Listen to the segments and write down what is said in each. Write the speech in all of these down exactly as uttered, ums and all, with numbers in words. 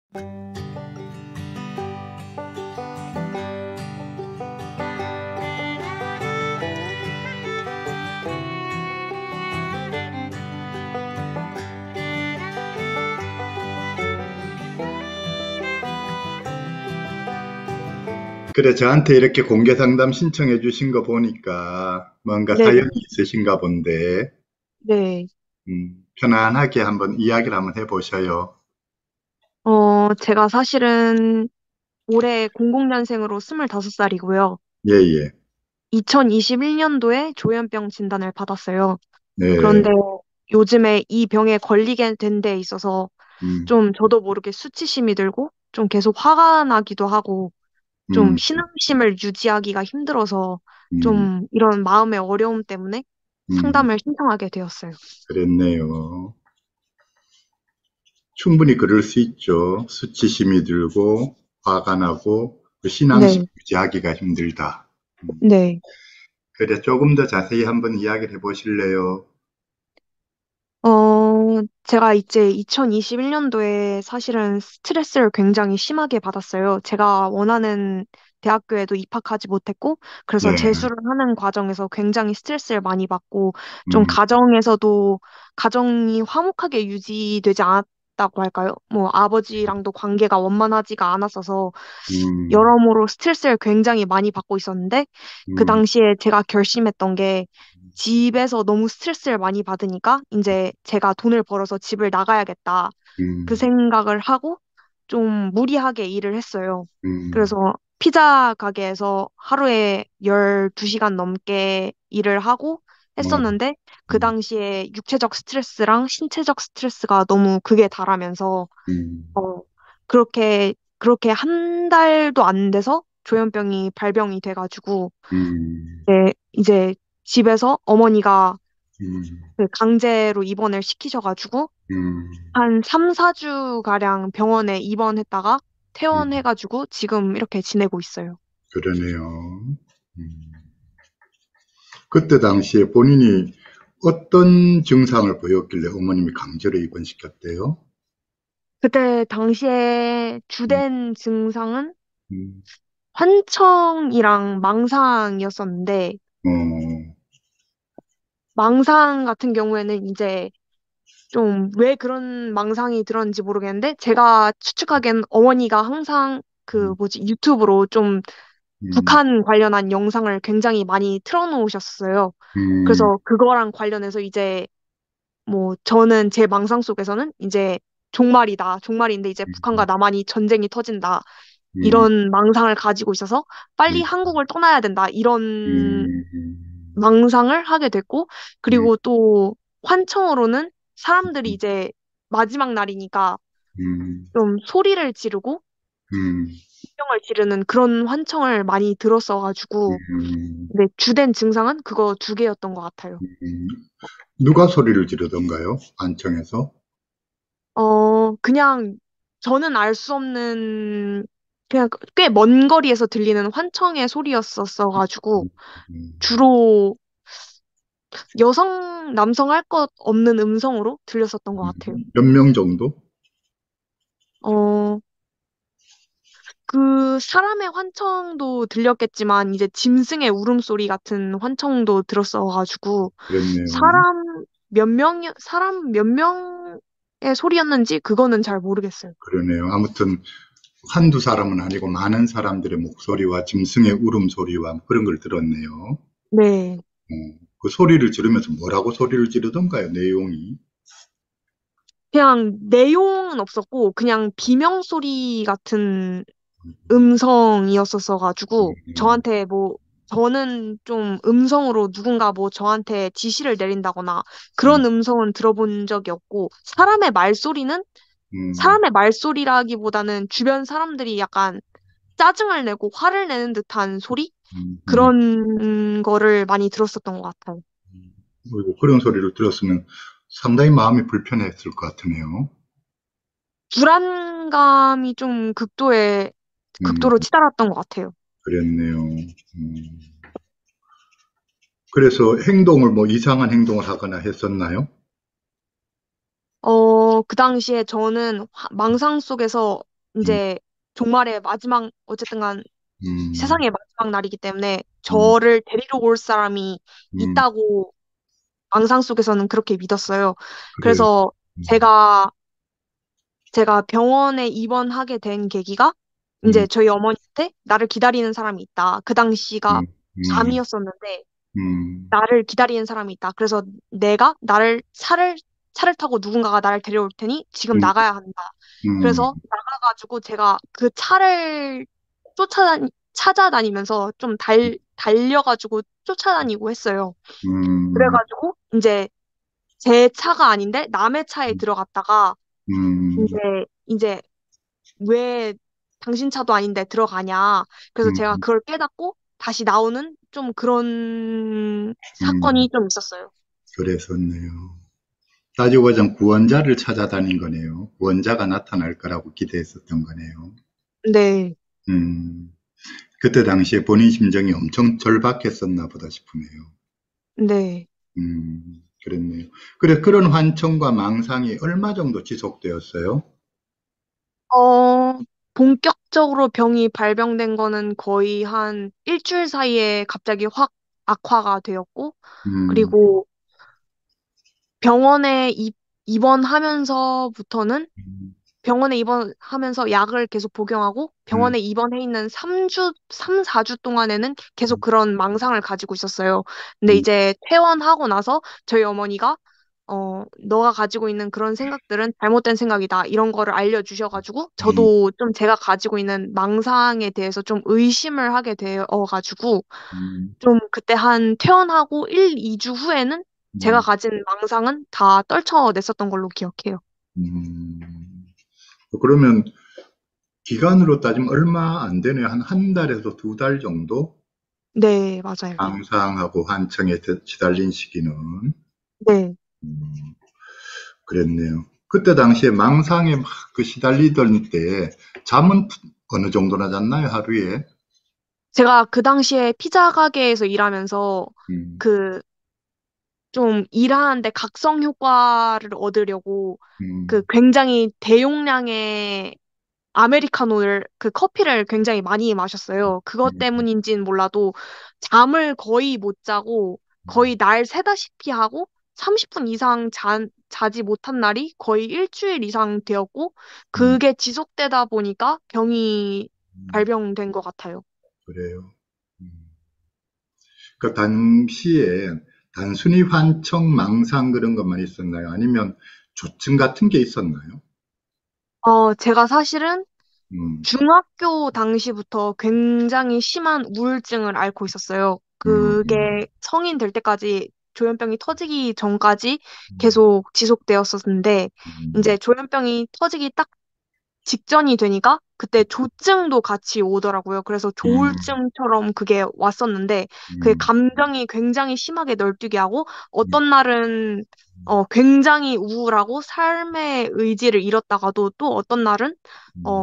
그래, 저한테 이렇게 공개 상담 신청해 주신 거 보니까 뭔가 사연이 네네. 있으신가 본데, 네. 음, 편안하게 한번 이야기를 한번 해보셔요. 어, 제가 사실은 올해 공공년생으로 스물다섯 살이고요. 예, 예. 이천이십일 년도에 조현병 진단을 받았어요. 네, 그런데 요즘에 이 병에 걸리게 된 데 있어서 음, 좀 저도 모르게 수치심이 들고 좀 계속 화가 나기도 하고 좀 음, 신앙심을 유지하기가 힘들어서 음, 좀 이런 마음의 어려움 때문에 음, 상담을 신청하게 되었어요. 그랬네요. 충분히 그럴 수 있죠. 수치심이 들고, 화가 나고, 그 신앙심 네, 유지하기가 힘들다. 음, 네. 그래, 조금 더 자세히 한번 이야기를 해보실래요? 어, 제가 이제 이천이십일 년도에 사실은 스트레스를 굉장히 심하게 받았어요. 제가 원하는 대학교에도 입학하지 못했고, 그래서 네, 재수를 하는 과정에서 굉장히 스트레스를 많이 받고, 좀 음, 가정에서도, 가정이 화목하게 유지되지 않았다고 할까요? 뭐, 아버지랑도 관계가 원만하지가 않았어서, 음, 여러모로 스트레스를 굉장히 많이 받고 있었는데, 그 음, 당시에 제가 결심했던 게, 집에서 너무 스트레스를 많이 받으니까 이제 제가 돈을 벌어서 집을 나가야겠다. 그 음, 생각을 하고 좀 무리하게 일을 했어요. 음, 그래서 피자 가게에서 하루에 열두 시간 넘게 일을 하고 어, 했었는데 그 음, 당시에 육체적 스트레스랑 신체적 스트레스가 너무 극에 달하면서 음, 어 그렇게 그렇게 한 달도 안 돼서 조현병이 발병이 돼가지고 음, 네, 이제 집에서 어머니가 음, 그 강제로 입원을 시키셔가지고 음, 한 삼, 사 주 가량 병원에 입원했다가 음, 퇴원해가지고 지금 이렇게 지내고 있어요. 그러네요. 음. 그때 당시에 본인이 어떤 증상을 보였길래 어머님이 강제로 입원시켰대요? 그때 당시에 음, 주된 증상은 음, 환청이랑 망상이었었는데 어, 망상 같은 경우에는 이제 좀 왜 그런 망상이 들었는지 모르겠는데 제가 추측하기엔 어머니가 항상 그 음, 뭐지 유튜브로 좀 음, 북한 관련한 영상을 굉장히 많이 틀어놓으셨어요. 음, 그래서 그거랑 관련해서 이제 뭐 저는 제 망상 속에서는 이제 종말이다. 종말인데 이제 북한과 남한이 전쟁이 터진다. 음, 이런 망상을 가지고 있어서 빨리 음, 한국을 떠나야 된다. 이런 음, 음, 망상을 하게 됐고 음, 그리고 또 환청으로는 사람들이 이제 마지막 날이니까 음, 좀 소리를 지르고 음, 비명을 지르는 그런 환청을 많이 들었어가지고 음, 네, 주된 증상은 그거 두 개였던 것 같아요. 음. 누가 소리를 지르던가요? 안청에서? 어, 그냥 저는 알 수 없는 그냥 꽤 먼 거리에서 들리는 환청의 소리였었어가지고 음, 주로 여성, 남성 할 것 없는 음성으로 들렸었던 것 같아요. 몇 명 정도? 어, 그 사람의 환청도 들렸겠지만 이제 짐승의 울음소리 같은 환청도 들었어가지고 그랬네요. 사람 몇 명, 사람 몇 명의 소리였는지 그거는 잘 모르겠어요. 그러네요. 아무튼 한두 사람은 아니고 많은 사람들의 목소리와 짐승의 울음소리와 그런 걸 들었네요. 네. 어, 그 소리를 지르면서 뭐라고 소리를 지르던가요, 내용이? 그냥 내용은 없었고 그냥 비명 소리 같은 음성이었었어가지고 음, 저한테 뭐 저는 좀 음성으로 누군가 뭐 저한테 지시를 내린다거나 음, 그런 음성은 들어본 적이 없고 사람의 말소리는 음, 사람의 말소리라기보다는 주변 사람들이 약간 짜증을 내고 화를 내는 듯한 소리? 음, 음. 그런 거를 많이 들었었던 것 같아요. 그리고 그런 소리를 들었으면 상당히 마음이 불편했을 것 같으네요. 불안감이 좀 극도에, 음, 극도로 치달았던 것 같아요. 그랬네요. 음. 그래서 행동을 뭐 이상한 행동을 하거나 했었나요? 어, 그 당시에 저는 화- 망상 속에서 음, 이제 종말의 마지막, 어쨌든 간 음, 세상의 마지막 날이기 때문에 음, 저를 데리러 올 사람이 음, 있다고 망상 속에서는 그렇게 믿었어요. 그래요. 그래서 음, 제가, 제가 병원에 입원하게 된 계기가 이제 음, 저희 어머니한테 나를 기다리는 사람이 있다. 그 당시가 음, 음, 밤이었었는데 음, 나를 기다리는 사람이 있다. 그래서 내가 나를 차를 차를 타고 누군가가 나를 데려올 테니 지금 음, 나가야 한다. 음, 그래서 나가가지고 제가 그 차를 쫓아다니 찾아다니면서 좀 달 달려가지고 쫓아다니고 했어요. 음, 그래가지고 이제 제 차가 아닌데 남의 차에 들어갔다가 음, 이제 이제 왜 당신 차도 아닌데 들어가냐. 그래서 제가 음, 그걸 깨닫고 다시 나오는 좀 그런 음, 사건이 좀 있었어요. 그랬었네요. 따지고 보자면 구원자를 찾아다닌 거네요. 구원자가 나타날 거라고 기대했었던 거네요. 네, 음, 그때 당시에 본인 심정이 엄청 절박했었나 보다 싶으네요. 네. 음, 그랬네요. 그래, 그런 환청과 망상이 얼마 정도 지속되었어요? 어, 본격적으로 병이 발병된 거는 거의 한 일주일 사이에 갑자기 확 악화가 되었고, 음, 그리고 병원에 입, 입원하면서부터는 음, 병원에 입원하면서 약을 계속 복용하고 음, 병원에 입원해 있는 삼 주, 삼, 사 주 동안에는 계속 그런 망상을 가지고 있었어요. 근데 음, 이제 퇴원하고 나서 저희 어머니가 어, 너가 가지고 있는 그런 생각들은 잘못된 생각이다. 이런 거를 알려주셔가지고 음, 저도 좀 제가 가지고 있는 망상에 대해서 좀 의심을 하게 되어가지고 음, 좀 그때 한 퇴원하고 일, 이 주 후에는 제가 음, 가진 망상은 다 떨쳐냈었던 걸로 기억해요. 음. 그러면 기간으로 따지면 얼마 안 되네요. 한 한 달에서 두 달 정도? 네, 맞아요. 망상하고 환청에 시달린 시기는. 네. 음, 그랬네요. 그때 당시에 망상에 막 그 시달리던 때 잠은 어느 정도나 잤나요, 하루에? 제가 그 당시에 피자 가게에서 일하면서 음, 그 좀 일하는데 각성 효과를 얻으려고 그 음, 굉장히 대용량의 아메리카노를 그 커피를 굉장히 많이 마셨어요. 그것 음, 때문인지는 몰라도 잠을 거의 못 자고 거의 날 새다시피 하고 삼십 분 이상 자, 자지 못한 날이 거의 일주일 이상 되었고 음, 그게 지속되다 보니까 병이 음, 발병된 것 같아요. 그래요. 음. 그 당시에 단순히 환청, 망상 그런 것만 있었나요? 아니면 조증 같은 게 있었나요? 어, 제가 사실은 음, 중학교 당시부터 굉장히 심한 우울증을 앓고 있었어요. 음, 음, 그게 성인 될 때까지 조현병이 터지기 전까지 음, 계속 지속되었었는데, 음, 이제 조현병이 터지기 딱 직전이 되니까 그때 조증도 같이 오더라고요. 그래서 음, 조울증처럼 그게 왔었는데, 그 음, 감정이 굉장히 심하게 널뛰게 하고, 음, 어떤 날은 어, 굉장히 우울하고 삶의 의지를 잃었다가도 또 어떤 날은 음, 어,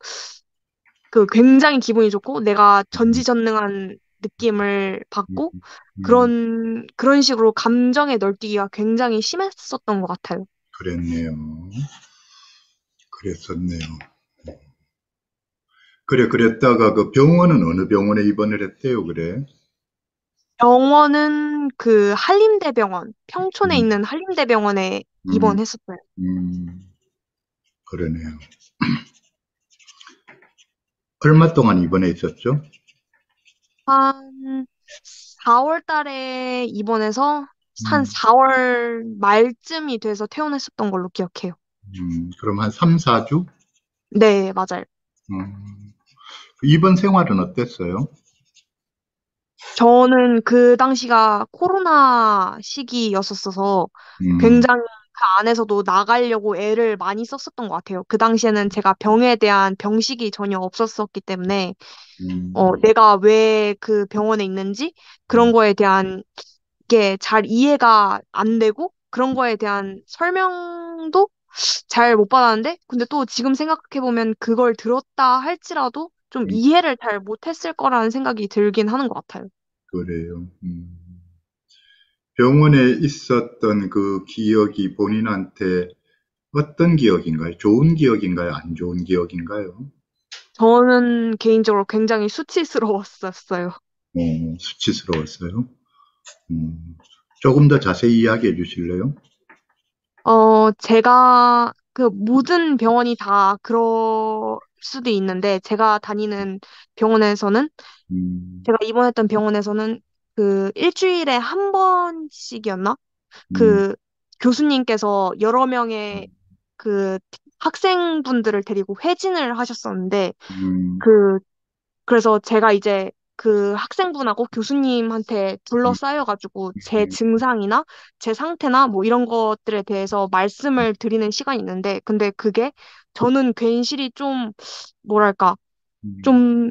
그 굉장히 기분이 좋고 내가 음, 전지전능한 느낌을 음, 받고 음, 그런 그런 식으로 감정의 널뛰기가 굉장히 심했었던 것 같아요. 그랬네요. 그랬었네요. 그래, 그랬다가 그 병원은 어느 병원에 입원을 했대요, 그래? 병원은 그 한림대병원, 평촌에 음, 있는 한림대병원에 음, 입원했었어요. 음, 그러네요. 얼마 동안 입원해 있었죠? 한 사월 달에 입원해서 한 음, 사월 말쯤이 돼서 퇴원했었던 걸로 기억해요. 음, 그럼 한 삼, 사 주? 네, 맞아요. 음, 입원 생활은 어땠어요? 저는 그 당시가 코로나 시기였었어서 음, 굉장히 그 안에서도 나가려고 애를 많이 썼었던 것 같아요. 그 당시에는 제가 병에 대한 병식이 전혀 없었었기 때문에, 음, 어, 내가 왜 그 병원에 있는지 그런 음, 거에 대한 게 잘 이해가 안 되고 그런 거에 대한 설명도 잘 못 받았는데, 근데 또 지금 생각해보면 그걸 들었다 할지라도 좀 음, 이해를 잘 못했을 거라는 생각이 들긴 하는 것 같아요. 그래요. 음. 병원에 있었던 그 기억이 본인한테 어떤 기억인가요? 좋은 기억인가요? 안 좋은 기억인가요? 저는 개인적으로 굉장히 수치스러웠었어요. 어, 수치스러웠어요. 음, 조금 더 자세히 이야기해 주실래요? 어, 제가 그 모든 병원이 다 그럴 수도 있는데 제가 다니는 병원에서는 음, 제가 입원했던 병원에서는 그 일주일에 한 번씩이었나? 음, 그 교수님께서 여러 명의 그 학생분들을 데리고 회진을 하셨었는데 음, 그 그래서 제가 이제 그 학생분하고 교수님한테 둘러싸여가지고 제 음, 증상이나 제 상태나 뭐 이런 것들에 대해서 말씀을 드리는 시간이 있는데, 근데 그게 저는 괜시리 좀, 뭐랄까, 음, 좀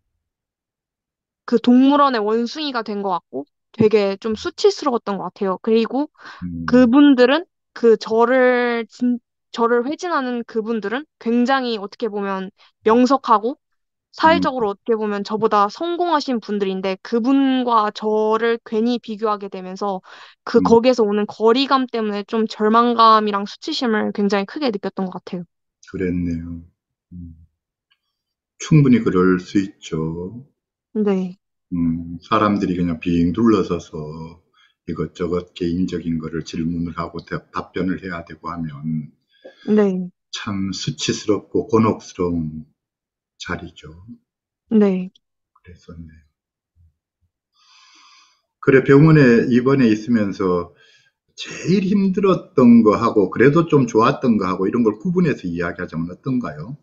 그 동물원의 원숭이가 된 것 같고 되게 좀 수치스러웠던 것 같아요. 그리고 음, 그분들은 그 저를, 진, 저를 회진하는 그분들은 굉장히 어떻게 보면 명석하고 음, 사회적으로 어떻게 보면 저보다 성공하신 분들인데 그분과 저를 괜히 비교하게 되면서 그 음, 거기에서 오는 거리감 때문에 좀 절망감이랑 수치심을 굉장히 크게 느꼈던 것 같아요. 그랬네요. 음, 충분히 그럴 수 있죠. 네, 음, 사람들이 그냥 빙 둘러서서 이것저것 개인적인 거를 질문을 하고 대- 답변을 해야 되고 하면 네, 참 수치스럽고 곤혹스러운 자리죠. 네. 그랬었네요. 그래, 병원에 입원해 있으면서 제일 힘들었던 거 하고 그래도 좀 좋았던 거 하고 이런 걸 구분해서 이야기하자면 어떤가요?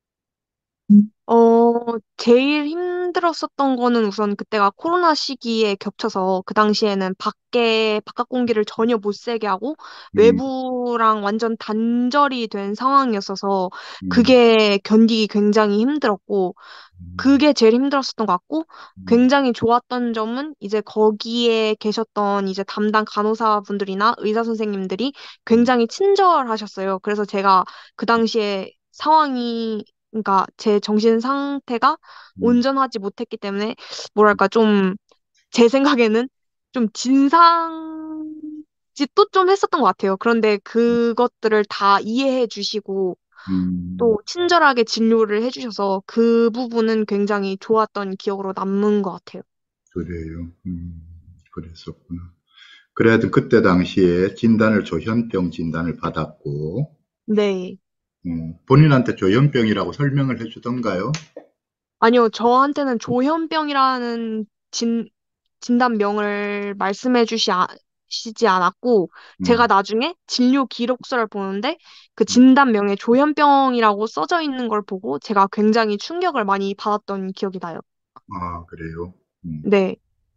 어, 제일 힘들었었던 거는 우선 그때가 코로나 시기에 겹쳐서 그 당시에는 밖에, 바깥 공기를 전혀 못 쐬게 하고 음, 외부랑 완전 단절이 된 상황이었어서 음, 그게 견디기 굉장히 힘들었고 음, 그게 제일 힘들었었던 것 같고, 음, 굉장히 좋았던 점은 이제 거기에 계셨던 이제 담당 간호사분들이나 의사 선생님들이 굉장히 친절하셨어요. 그래서 제가 그 당시에 상황이, 그러니까 제 정신 상태가 음, 온전하지 못했기 때문에, 뭐랄까, 좀, 제 생각에는 좀 진상짓도 좀 했었던 것 같아요. 그런데 그것들을 다 이해해 주시고, 음, 또 친절하게 진료를 해주셔서 그 부분은 굉장히 좋았던 기억으로 남는 것 같아요. 그래요. 음, 그랬었구나. 그래도 그때 당시에 진단을 조현병 진단을 받았고, 네. 음, 본인한테 조현병이라고 설명을 해주던가요? 아니요, 저한테는 조현병이라는 진, 진단명을 말씀해 주시, 아, 시지 않았고, 제가 음, 나중에 진료 기록서를 보는데 그 음, 진단명에 조현병이라고 써져 있는 걸 보고 제가 굉장히 충격을 많이 받았던 기억이 나요. 아, 그래요. 음. 네.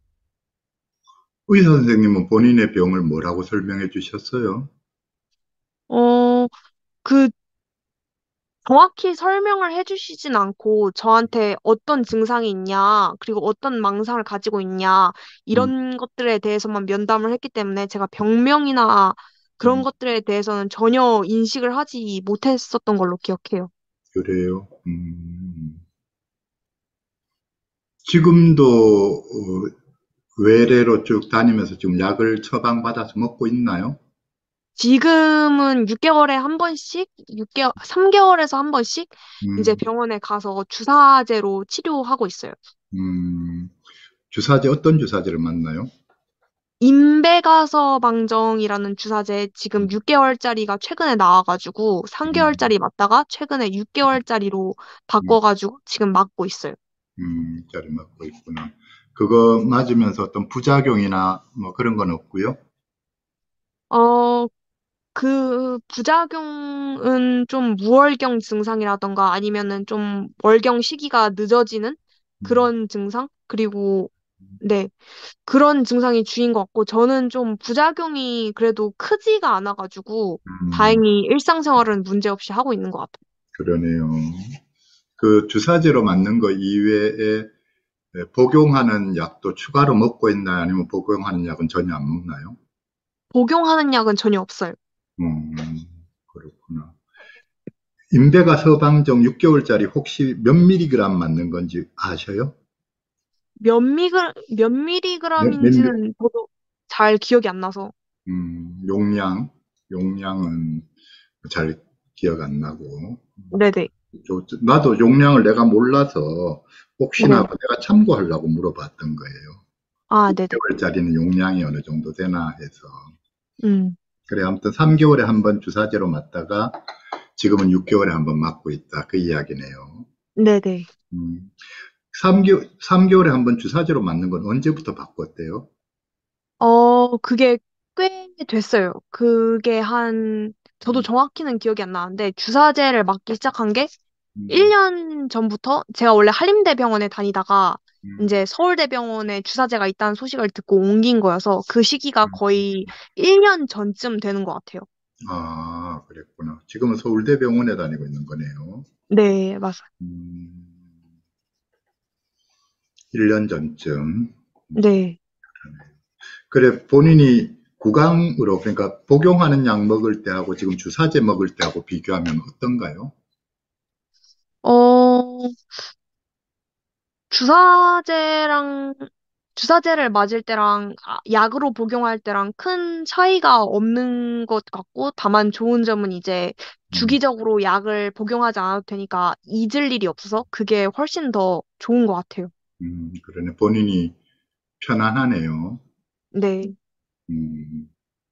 의사 선생님은 본인의 병을 뭐라고 설명해 주셨어요? 어, 그 정확히 설명을 해주시진 않고 저한테 어떤 증상이 있냐, 그리고 어떤 망상을 가지고 있냐, 음, 이런 것들에 대해서만 면담을 했기 때문에 제가 병명이나 그런 음, 것들에 대해서는 전혀 인식을 하지 못했었던 걸로 기억해요. 그래요. 음. 지금도 어, 외래로 쭉 다니면서 지금 약을 처방받아서 먹고 있나요? 지금은 육 개월에 한 번씩, 육 개월, 삼 개월에서 한 번씩 이제 음, 병원에 가서 주사제로 치료하고 있어요. 음, 주사제 어떤 주사제를 맞나요? 임베가서 방정이라는 주사제 지금 육 개월짜리가 최근에 나와가지고 음, 삼 개월짜리 맞다가 최근에 육 개월짜리로 음, 바꿔가지고 지금 맞고 있어요. 음, 짜리 맞고 있구나. 그거 맞으면서 어떤 부작용이나 뭐 그런 건 없고요. 어, 그 부작용은 좀 무월경 증상이라던가 아니면은 좀 월경 시기가 늦어지는 음, 그런 증상? 그리고 네, 그런 증상이 주인 것 같고 저는 좀 부작용이 그래도 크지가 않아가지고 음, 다행히 일상생활은 문제없이 하고 있는 것 같아요. 그러네요. 그 주사제로 맞는 거 이외에 복용하는 약도 추가로 먹고 있나요? 아니면 복용하는 약은 전혀 안 먹나요? 복용하는 약은 전혀 없어요. 음, 그렇구나. 인베가 서방정 육 개월짜리 혹시 몇 밀리그램 맞는 건지 아셔요? 몇 미그, 몇 몇, 몇 밀- 밀리그램인지는 저도 잘 기억이 안 나서. 음, 용량, 용량은 잘 기억 안 나고. 네네. 저- 나도 용량을 내가 몰라서 혹시나 네. 하고 내가 참고하려고 물어봤던 거예요. 아, 네네. 육 개월짜리는 용량이 어느 정도 되나 해서. 음, 그래, 아무튼 삼 개월에 한 번 주사제로 맞다가 지금은 육 개월에 한 번 맞고 있다. 그 이야기네요. 네네. 음, 삼 개월, 삼 개월에 한 번 주사제로 맞는 건 언제부터 바꿨대요? 어, 그게 꽤 됐어요. 그게 한, 저도 음, 정확히는 기억이 안 나는데, 주사제를 맞기 시작한 게 음, 일 년 전부터 제가 원래 한림대병원에 다니다가 음, 이제 서울대병원에 주사제가 있다는 소식을 듣고 옮긴 거여서 그 시기가 음. 거의 일 년 전쯤 되는 것 같아요. 아, 그랬구나. 지금은 서울대병원에 다니고 있는 거네요. 네, 맞아요. 음, 일 년 전쯤. 네. 그래, 본인이 구강으로, 그러니까 복용하는 약 먹을 때하고 지금 주사제 먹을 때하고 비교하면 어떤가요? 어, 주사제랑, 주사제를 맞을 때랑 아, 약으로 복용할 때랑 큰 차이가 없는 것 같고, 다만 좋은 점은 이제 음, 주기적으로 약을 복용하지 않아도 되니까 잊을 일이 없어서 그게 훨씬 더 좋은 것 같아요. 음, 그러네. 본인이 편안하네요. 네. 음,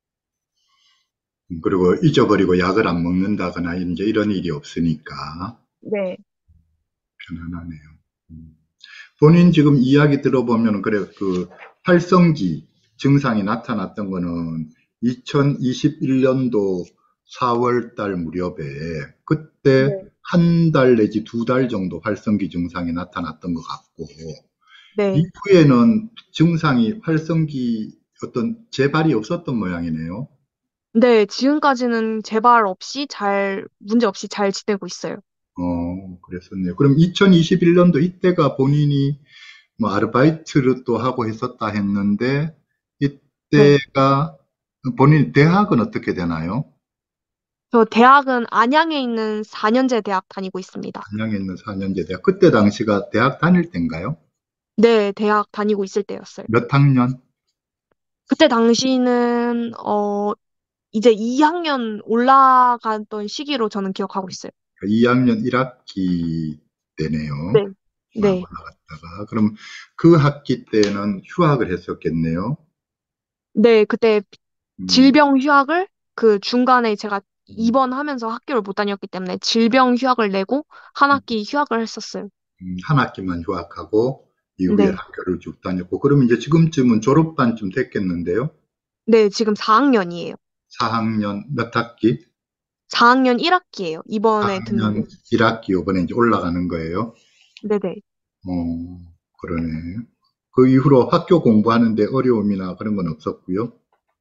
그리고 잊어버리고 약을 안 먹는다거나 이제 이런 일이 없으니까 네. 편안하네요. 음. 본인 지금 이야기 들어보면 그래 그 활성기 증상이 나타났던 거는 이천이십일 년도 사월 달 무렵에 그때 네. 한 달 내지 두 달 정도 활성기 증상이 나타났던 것 같고 네. 이후에는 증상이 활성기 어떤 재발이 없었던 모양이네요. 네, 지금까지는 재발 없이 잘, 문제 없이 잘 지내고 있어요. 어, 그랬었네요. 그럼 이천이십일 년도 이때가 본인이 뭐 아르바이트를 또 하고 했었다 했는데 네. 이때가 본인 대학은 어떻게 되나요? 저 대학은 안양에 있는 사 년제 대학 다니고 있습니다. 안양에 있는 사 년제 대학. 그때 당시가 대학 다닐 때인가요? 네, 대학 다니고 있을 때였어요. 몇 학년? 그때 당시는, 어, 이제 이 학년 올라갔던 시기로 저는 기억하고 있어요. 이 학년 일 학기 때네요. 네. 아, 네. 올라갔다가. 그럼 그 학기 때는 휴학을 했었겠네요. 네, 그때 음, 질병 휴학을 그 중간에 제가 음, 입원하면서 학교를 못 다녔기 때문에 질병 휴학을 내고 한 학기 휴학을 했었어요. 음, 한 학기만 휴학하고 이후에 네. 학교를 쭉 다녔고, 그러면 이제 지금쯤은 졸업반쯤 됐겠는데요? 네, 지금 사 학년이에요. 사 학년 몇 학기? 사 학년 일 학기예요. 이번에 듣는 게. 사 학년 일 학기 이번에 이제 올라가는 거예요. 네네. 어, 그러네. 그 이후로 학교 공부하는데 어려움이나 그런 건 없었고요.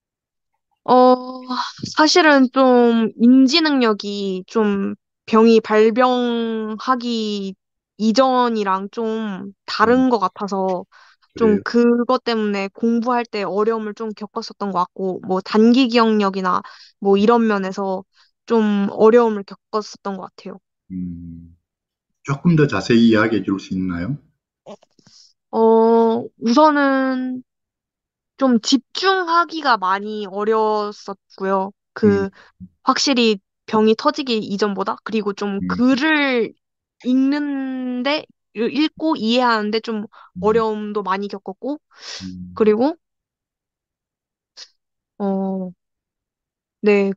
어, 사실은 좀 인지 능력이 좀 병이 발병하기 이전이랑 좀 음, 다른 것 같아서 좀 그래요. 그것 때문에 공부할 때 어려움을 좀 겪었었던 것 같고, 뭐 단기 기억력이나 뭐 이런 면에서 좀 어려움을 겪었었던 것 같아요. 음, 조금 더 자세히 이야기해 줄 수 있나요? 어, 우선은 좀 집중하기가 많이 어려웠었고요. 음, 그, 확실히 병이 터지기 이전보다, 그리고 좀 음, 글을 읽는데, 읽고 이해하는데 좀 음, 어려움도 많이 겪었고, 음, 그리고, 어, 네,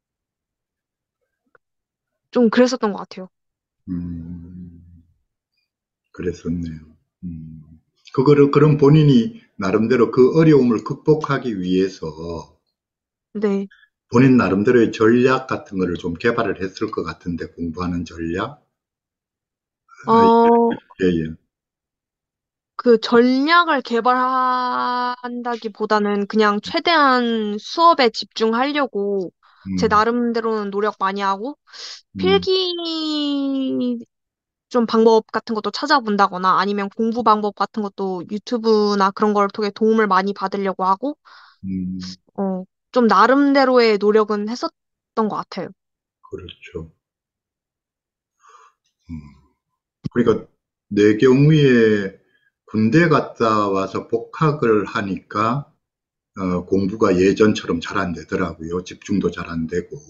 좀 그랬었던 것 같아요. 음, 그랬었네요. 음. 그거를, 그럼 본인이 나름대로 그 어려움을 극복하기 위해서 네. 본인 나름대로의 전략 같은 거를 좀 개발을 했을 것 같은데, 공부하는 전략? 아, 어, 예, 예. 그 전략을 개발한다기보다는 그냥 최대한 수업에 집중하려고 제 음, 나름대로는 노력 많이 하고, 음, 필기 좀 방법 같은 것도 찾아본다거나 아니면 공부 방법 같은 것도 유튜브나 그런 걸 통해 도움을 많이 받으려고 하고, 음, 어, 좀 나름대로의 노력은 했었던 것 같아요. 그렇죠. 음. 그러니까 내 경우에 군대 갔다 와서 복학을 하니까 어, 공부가 예전처럼 잘 안 되더라고요. 집중도 잘 안 되고.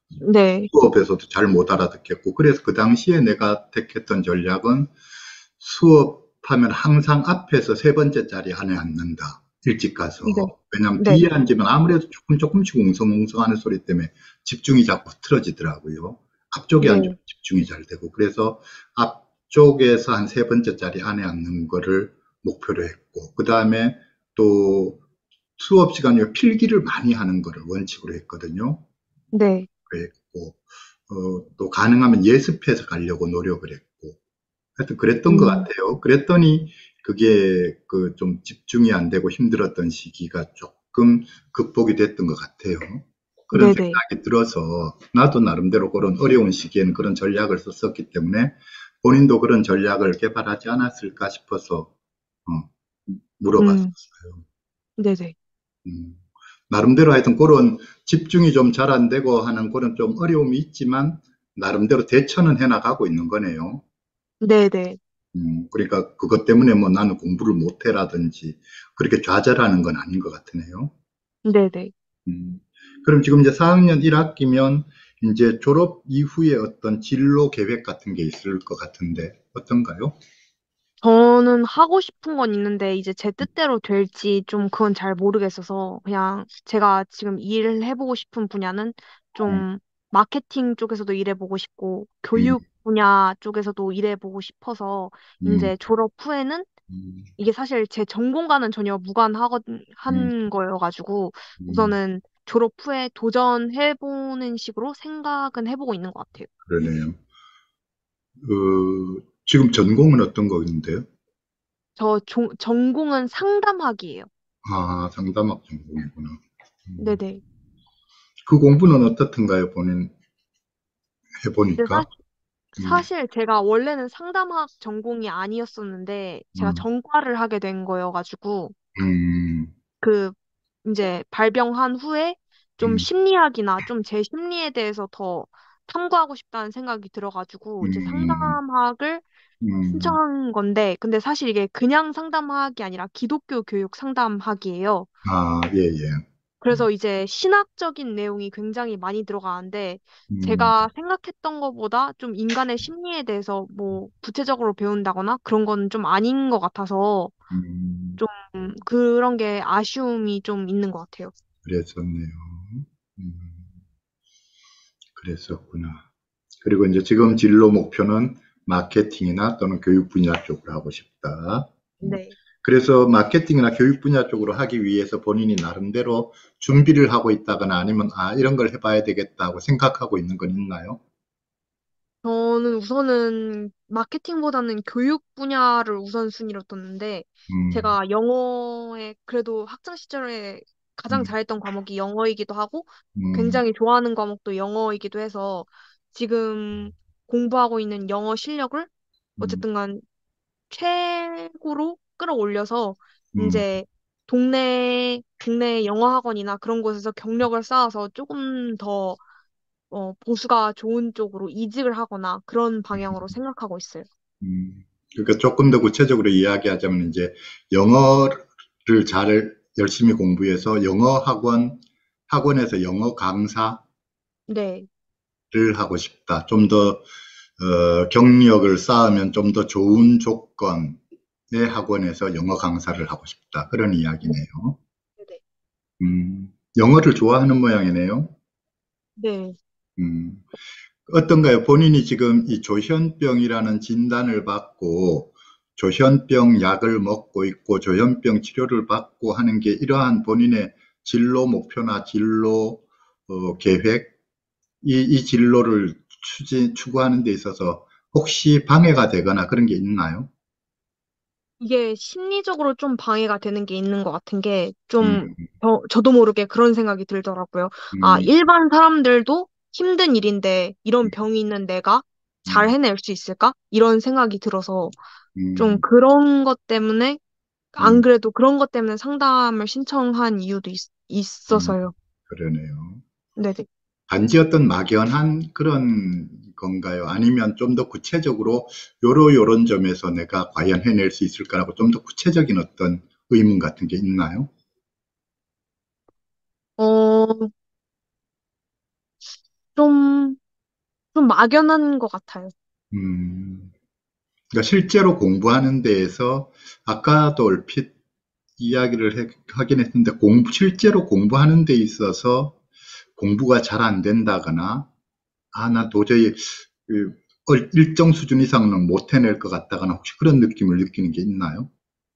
네, 수업에서도 잘 못 알아듣겠고, 그래서 그 당시에 내가 택했던 전략은 수업하면 항상 앞에서 세 번째 자리 안에 앉는다. 일찍 가서. 네, 왜냐하면 네, 뒤에 앉으면 아무래도 조금 조금씩 웅성웅성 하는 소리 때문에 집중이 자꾸 틀어지더라고요. 앞쪽에 앉으면 네, 집중이 잘 되고. 그래서 앞쪽에서 한 세 번째 자리 안에 앉는 거를 목표로 했고, 그 다음에 또 수업 시간에 필기를 많이 하는 거를 원칙으로 했거든요. 네, 그랬고, 어, 또 가능하면 예습해서 가려고 노력을 했고, 하여튼 그랬던 것 음, 같아요. 그랬더니 그게 그 좀 집중이 안 되고 힘들었던 시기가 조금 극복이 됐던 것 같아요. 그런 네, 네, 생각이 들어서 나도 나름대로 그런 어려운 시기에는 그런 전략을 썼었기 때문에 본인도 그런 전략을 개발하지 않았을까 싶어서 어, 음, 물어봤었어요. 네, 네, 음, 나름대로 하여튼 그런 집중이 좀 잘 안 되고 하는 그런 좀 어려움이 있지만 나름대로 대처는 해나가고 있는 거네요. 네, 네, 음, 그러니까 그것 때문에 뭐 나는 공부를 못해라든지 그렇게 좌절하는 건 아닌 것 같으네요. 네, 네. 음, 그럼 지금 이제 사 학년 일 학기면 이제 졸업 이후에 어떤 진로 계획 같은 게 있을 것 같은데 어떤가요? 저는 하고 싶은 건 있는데 이제 제 뜻대로 될지 좀 그건 잘 모르겠어서 그냥 제가 지금 일을 해보고 싶은 분야는 음, 좀 마케팅 쪽에서도 일해보고 싶고 음, 교육 분야 쪽에서도 일해보고 싶어서 음, 이제 졸업 후에는 음, 이게 사실 제 전공과는 전혀 무관하건 음, 한 거여가지고 음, 우선은 졸업 후에 도전해보는 식으로 생각은 해보고 있는 것 같아요. 그러네요. 어, 지금 전공은 어떤 거인데요? 저 종- 전공은 상담학이에요. 아, 상담학 전공이구나. 음, 네네. 그 공부는 어떻던가요? 본인 근데 해보니까? 사, 음, 사실 제가 원래는 상담학 전공이 아니었었는데 제가 음, 전과를 하게 된 거여가지고 음, 그 이제 발병한 후에 좀 음, 심리학이나 좀 제 심리에 대해서 더 탐구하고 싶다는 생각이 들어가지고 이제 음, 상담학을 음. 신청한 건데 근데 사실 이게 그냥 상담학이 아니라 기독교 교육 상담학이에요. 아, 예, 예. 그래서 이제 신학적인 내용이 굉장히 많이 들어가는데 음, 제가 생각했던 것보다 좀 인간의 심리에 대해서 뭐 구체적으로 배운다거나 그런 건 좀 아닌 것 같아서 음, 좀 그런 게 아쉬움이 좀 있는 것 같아요. 그랬었네요. 음, 그랬었구나. 그리고 이제 지금 진로 목표는 마케팅이나 또는 교육 분야 쪽으로 하고 싶다. 음, 네. 그래서 마케팅이나 교육 분야 쪽으로 하기 위해서 본인이 나름대로 준비를 하고 있다거나 아니면 아, 이런 걸 해봐야 되겠다고 생각하고 있는 건 있나요? 저는 우선은 마케팅보다는 교육 분야를 우선순위로 뒀는데 음, 제가 영어에 그래도 학창 시절에 가장 음, 잘했던 과목이 영어이기도 하고 음, 굉장히 좋아하는 과목도 영어이기도 해서 지금 공부하고 있는 영어 실력을 음, 어쨌든 간 최고로 끌어올려서 음, 이제 동네 국내 영어 학원이나 그런 곳에서 경력을 쌓아서 조금 더 어, 보수가 좋은 쪽으로 이직을 하거나 그런 방향으로 생각하고 있어요. 음. 그러니까 조금 더 구체적으로 이야기하자면 이제 영어를 잘 열심히 공부해서 영어 학원, 학원에서 영어 강사를 네, 하고 싶다. 좀 더, 어, 경력을 쌓으면 좀 더 좋은 조건의 학원에서 영어 강사를 하고 싶다. 그런 네, 이야기네요. 네. 음, 영어를 좋아하는 모양이네요. 네. 음, 어떤가요? 본인이 지금 이 조현병이라는 진단을 받고 조현병 약을 먹고 있고 조현병 치료를 받고 하는 게 이러한 본인의 진로 목표나 진로 어, 계획, 이, 이 진로를 추진, 추구하는 데 있어서 혹시 방해가 되거나 그런 게 있나요? 이게 심리적으로 좀 방해가 되는 게 있는 것 같은 게 음, 좀, 저, 저도 모르게 그런 생각이 들더라고요. 아, 음, 일반 사람들도 힘든 일인데 이런 병이 있는 내가 잘 음, 해낼 수 있을까? 이런 생각이 들어서 좀 음, 그런 것 때문에 안 음, 그래도 그런 것 때문에 상담을 신청한 이유도 있, 음, 있어서요. 그러네요. 네네. 단지 어떤 막연한 그런 건가요? 아니면 좀 더 구체적으로 요러 요런 점에서 내가 과연 해낼 수 있을까라고 좀 더 구체적인 어떤 의문 같은 게 있나요? 어, 좀, 좀 막연한 것 같아요. 음, 그러니까 실제로 공부하는 데에서 아까도 얼핏 이야기를 해- 하긴 했는데 공부, 실제로 공부하는 데 있어서 공부가 잘 안 된다거나 아, 나 도저히 그 어- 일정 수준 이상은 못 해낼 것 같다거나 혹시 그런 느낌을 느끼는 게 있나요?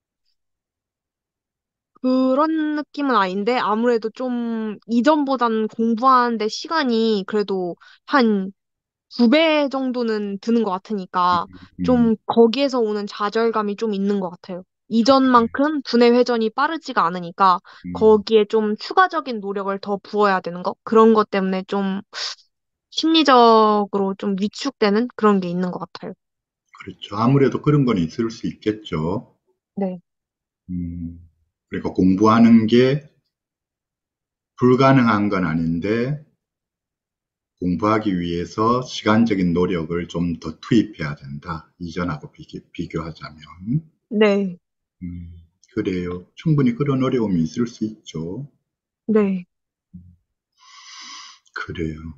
그런 느낌은 아닌데, 아무래도 좀 이전보다는 공부하는데 시간이 그래도 한 두 배 정도는 드는 것 같으니까 음, 좀 거기에서 오는 좌절감이 좀 있는 것 같아요. 이전만큼 두뇌 회전이 빠르지가 않으니까 음, 거기에 좀 추가적인 노력을 더 부어야 되는 거? 그런 것 때문에 좀 심리적으로 좀 위축되는 그런 게 있는 것 같아요. 그렇죠. 아무래도 그런 건 있을 수 있겠죠. 네. 음, 그러니까 공부하는 게 불가능한 건 아닌데 공부하기 위해서 시간적인 노력을 좀 더 투입해야 된다. 이전하고 비교, 비교하자면. 네. 음, 그래요. 충분히 그런 어려움이 있을 수 있죠. 네. 그래요.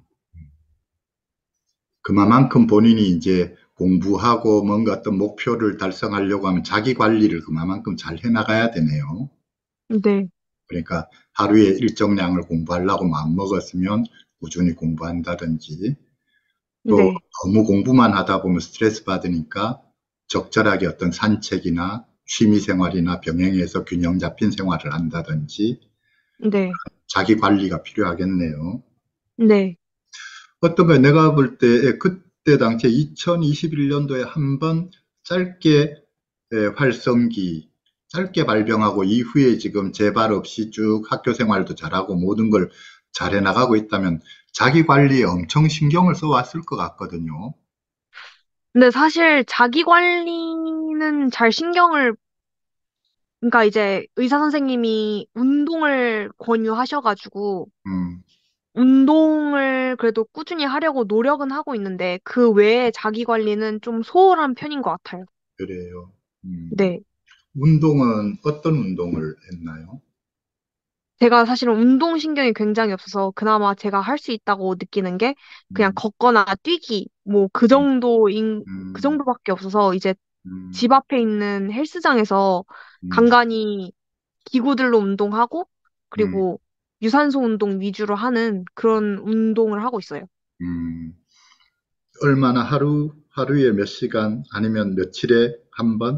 그만큼 본인이 이제 공부하고 뭔가 어떤 목표를 달성하려고 하면 자기 관리를 그만큼 잘 해나가야 되네요. 네. 그러니까 하루에 일정량을 공부하려고 마음먹었으면 꾸준히 공부한다든지 또 네. 너무 공부만 하다 보면 스트레스 받으니까 적절하게 어떤 산책이나 취미 생활이나 병행해서 균형 잡힌 생활을 한다든지 네. 자기 관리가 필요하겠네요. 네. 어떤 거예요? 내가 볼 때 그때 당시에 이천이십일 년도에 한번 짧게 예, 활성기 짧게 발병하고 이후에 지금 재발 없이 쭉 학교 생활도 잘하고 모든 걸 잘해 나가고 있다면 자기 관리에 엄청 신경을 써왔을 것 같거든요. 근데 사실 자기 관리는 잘 신경을, 그러니까 이제 의사 선생님이 운동을 권유하셔가지고, 음, 운동을 그래도 꾸준히 하려고 노력은 하고 있는데, 그 외에 자기 관리는 좀 소홀한 편인 것 같아요. 그래요. 음, 네. 운동은 어떤 운동을 했나요? 제가 사실은 운동신경이 굉장히 없어서 그나마 제가 할 수 있다고 느끼는 게 그냥 음, 걷거나 뛰기, 뭐 그 음, 정도인, 그 음, 정도밖에 없어서 이제 음, 집 앞에 있는 헬스장에서 음, 간간히 기구들로 운동하고 음, 그리고 유산소 운동 위주로 하는 그런 운동을 하고 있어요. 음. 얼마나 하루, 하루에 몇 시간 아니면 며칠에 한 번?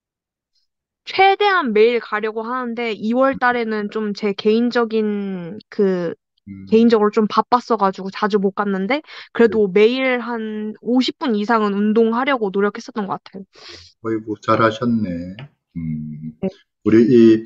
최대한 매일 가려고 하는데 이월 달에는 좀 제 개인적인 그 음, 개인적으로 좀 바빴어가지고 자주 못 갔는데 그래. 그래도 매일 한 오십 분 이상은 운동하려고 노력했었던 것 같아요. 어이구, 잘하셨네. 음, 네. 우리 이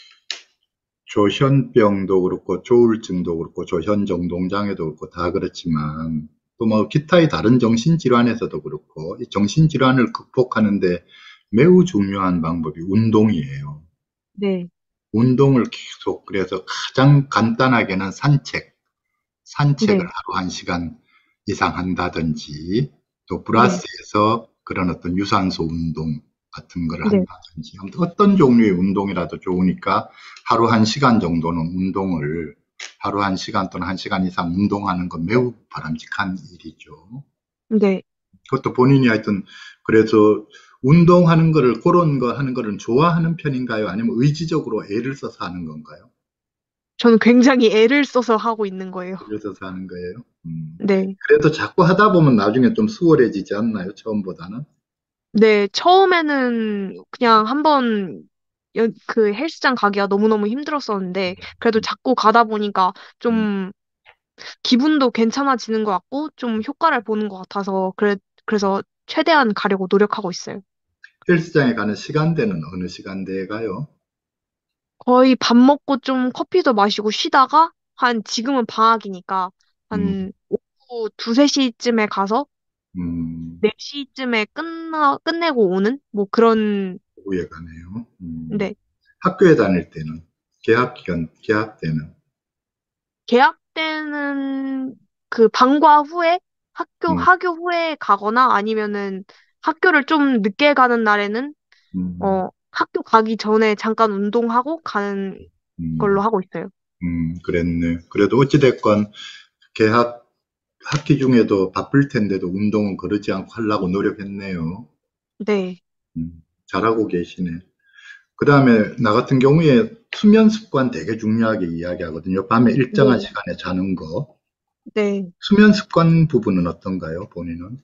조현병도 그렇고 조울증도 그렇고 조현정동장애도 그렇고 다 그렇지만 또 뭐 기타의 다른 정신질환에서도 그렇고 이 정신질환을 극복하는데 매우 중요한 방법이 운동이에요. 네. 운동을 계속 그래서 가장 간단하게는 산책, 산책을 네. 하루 한 시간 이상 한다든지 또 네. 플러스해서 그런 어떤 유산소 운동 같은 걸 네. 한다든지 아무튼 어떤 종류의 운동이라도 좋으니까 하루 한 시간 정도는 운동을 하루 한 시간 또는 한 시간 이상 운동하는 건 매우 바람직한 일이죠. 네. 그것도 본인이 하여튼 그래서 운동하는 거를 그런 거 하는 거를 좋아하는 편인가요? 아니면 의지적으로 애를 써서 하는 건가요? 저는 굉장히 애를 써서 하고 있는 거예요. 애를 써서 하는 거예요. 음. 네. 그래도 자꾸 하다 보면 나중에 좀 수월해지지 않나요? 처음보다는? 네. 처음에는 그냥 한번 여- 그 헬스장 가기가 너무너무 힘들었었는데 그래도 자꾸 가다 보니까 음. 좀 기분도 괜찮아지는 것 같고 좀 효과를 보는 것 같아서 그래, 그래서 최대한 가려고 노력하고 있어요. 헬스장에 가는 시간대는 어느 시간대에 가요? 거의 밥 먹고 좀 커피도 마시고 쉬다가 한 지금은 방학이니까 음, 한 오후 두세 시쯤에 가서 음, 네 시쯤에 끝나, 끝내고 오는 뭐 그런. 오후에 가네요. 음. 네. 학교에 다닐 때는, 개학 기간, 개학 때는, 개학 때는 그 방과 후에 학교, 음, 하교 후에 가거나 아니면은 학교를 좀 늦게 가는 날에는 음, 어, 학교 가기 전에 잠깐 운동하고 가는 걸로 음, 하고 있어요. 음, 그랬네. 그래도 어찌됐건, 개학 학기 중에도 바쁠 텐데도 운동은 거르지 않고 하려고 노력했네요. 네, 음, 잘하고 계시네. 그 다음에 나 같은 경우에 수면 습관 되게 중요하게 이야기하거든요. 밤에 일정한 네, 시간에 자는 거. 네. 수면 습관 부분은 어떤가요, 본인은?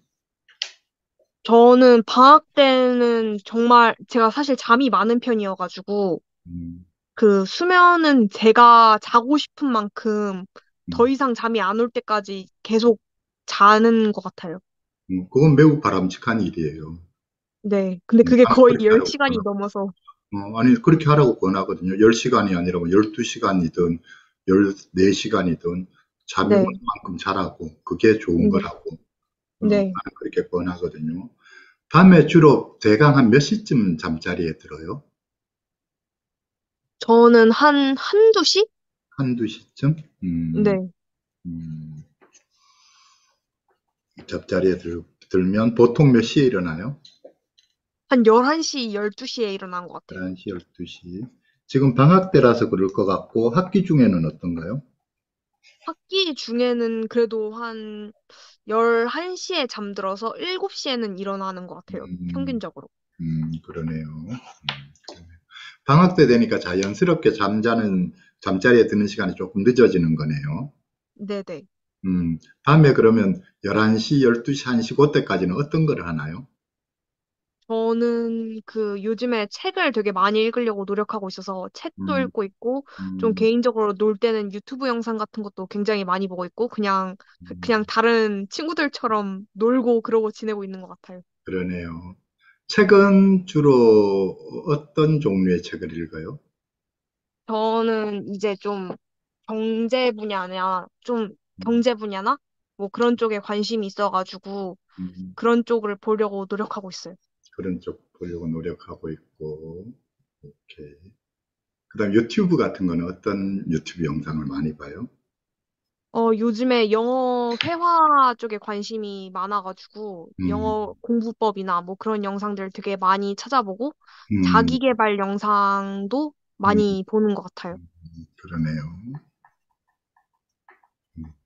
저는 방학 때는 정말 제가 사실 잠이 많은 편이어가지고 음, 그 수면은 제가 자고 싶은 만큼 더 음, 이상 잠이 안 올 때까지 계속 자는 것 같아요. 음, 그건 매우 바람직한 일이에요. 네. 근데 음, 그게 아, 거의 그렇게 하라고 열 시간이 권하, 넘어서. 어, 아니, 그렇게 하라고 권하거든요. 열 시간이 아니라 뭐 열두 시간이든 열네 시간이든 잠이 오는 네. 만큼 자라고, 그게 좋은 네. 거라고, 어, 나는 네. 그렇게 권하거든요. 밤에 주로 대강 한 몇 시쯤 잠자리에 들어요? 저는 한, 한두 시? 한두 시쯤? 음, 네. 음, 잠자리에 들, 들면 보통 몇 시에 일어나요? 한 열한 시, 열두 시에 일어난 것 같아요. 열한 시, 열두 시. 지금 방학 때라서 그럴 것 같고, 학기 중에는 어떤가요? 학기 중에는 그래도 한 열한 시에 잠들어서 일곱 시에는 일어나는 것 같아요. 음, 평균적으로. 음, 그러네요. 음, 방학 때 되니까 자연스럽게 잠자는, 잠자리에 드는 시간이 조금 늦어지는 거네요. 네네. 음, 밤에 그러면 열한 시, 열두 시, 한 시, 그때까지는 어떤 거를 하나요? 저는 그 요즘에 책을 되게 많이 읽으려고 노력하고 있어서 책도 음, 읽고 있고 좀 음, 개인적으로 놀 때는 유튜브 영상 같은 것도 굉장히 많이 보고 있고 그냥 그냥 음, 다른 친구들처럼 놀고 그러고 지내고 있는 것 같아요. 그러네요. 책은 주로 어떤 종류의 책을 읽어요? 저는 이제 좀 경제 분야나 좀 음, 경제 분야나 뭐 그런 쪽에 관심이 있어가지고 음, 그런 쪽을 보려고 노력하고 있어요. 그런 쪽 보려고 노력하고 있고, 오케이. 그다음 유튜브 같은 거는 어떤 유튜브 영상을 많이 봐요? 어, 요즘에 영어 회화 쪽에 관심이 많아가지고, 음, 영어 공부법이나 뭐 그런 영상들 되게 많이 찾아보고, 음, 자기 개발 영상도 음, 많이 보는 것 같아요. 그러네요. 음.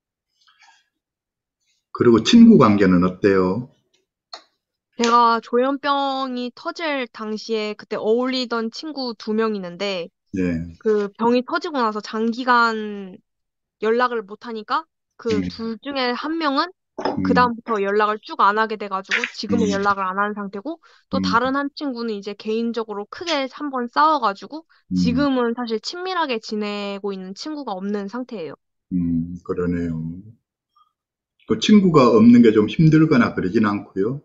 그리고 친구 관계는 어때요? 제가 조현병이 터질 당시에 그때 어울리던 친구 두 명 있는데, 예, 그 병이 터지고 나서 장기간 연락을 못 하니까 그 예, 둘 중에 한 명은 음, 그다음부터 연락을 쭉 안 하게 돼가지고 지금은 음, 연락을 안 하는 상태고 또 음, 다른 한 친구는 이제 개인적으로 크게 한 번 싸워가지고 음, 지금은 사실 친밀하게 지내고 있는 친구가 없는 상태예요. 음, 그러네요. 그 친구가 없는 게 좀 힘들거나 그러진 않고요.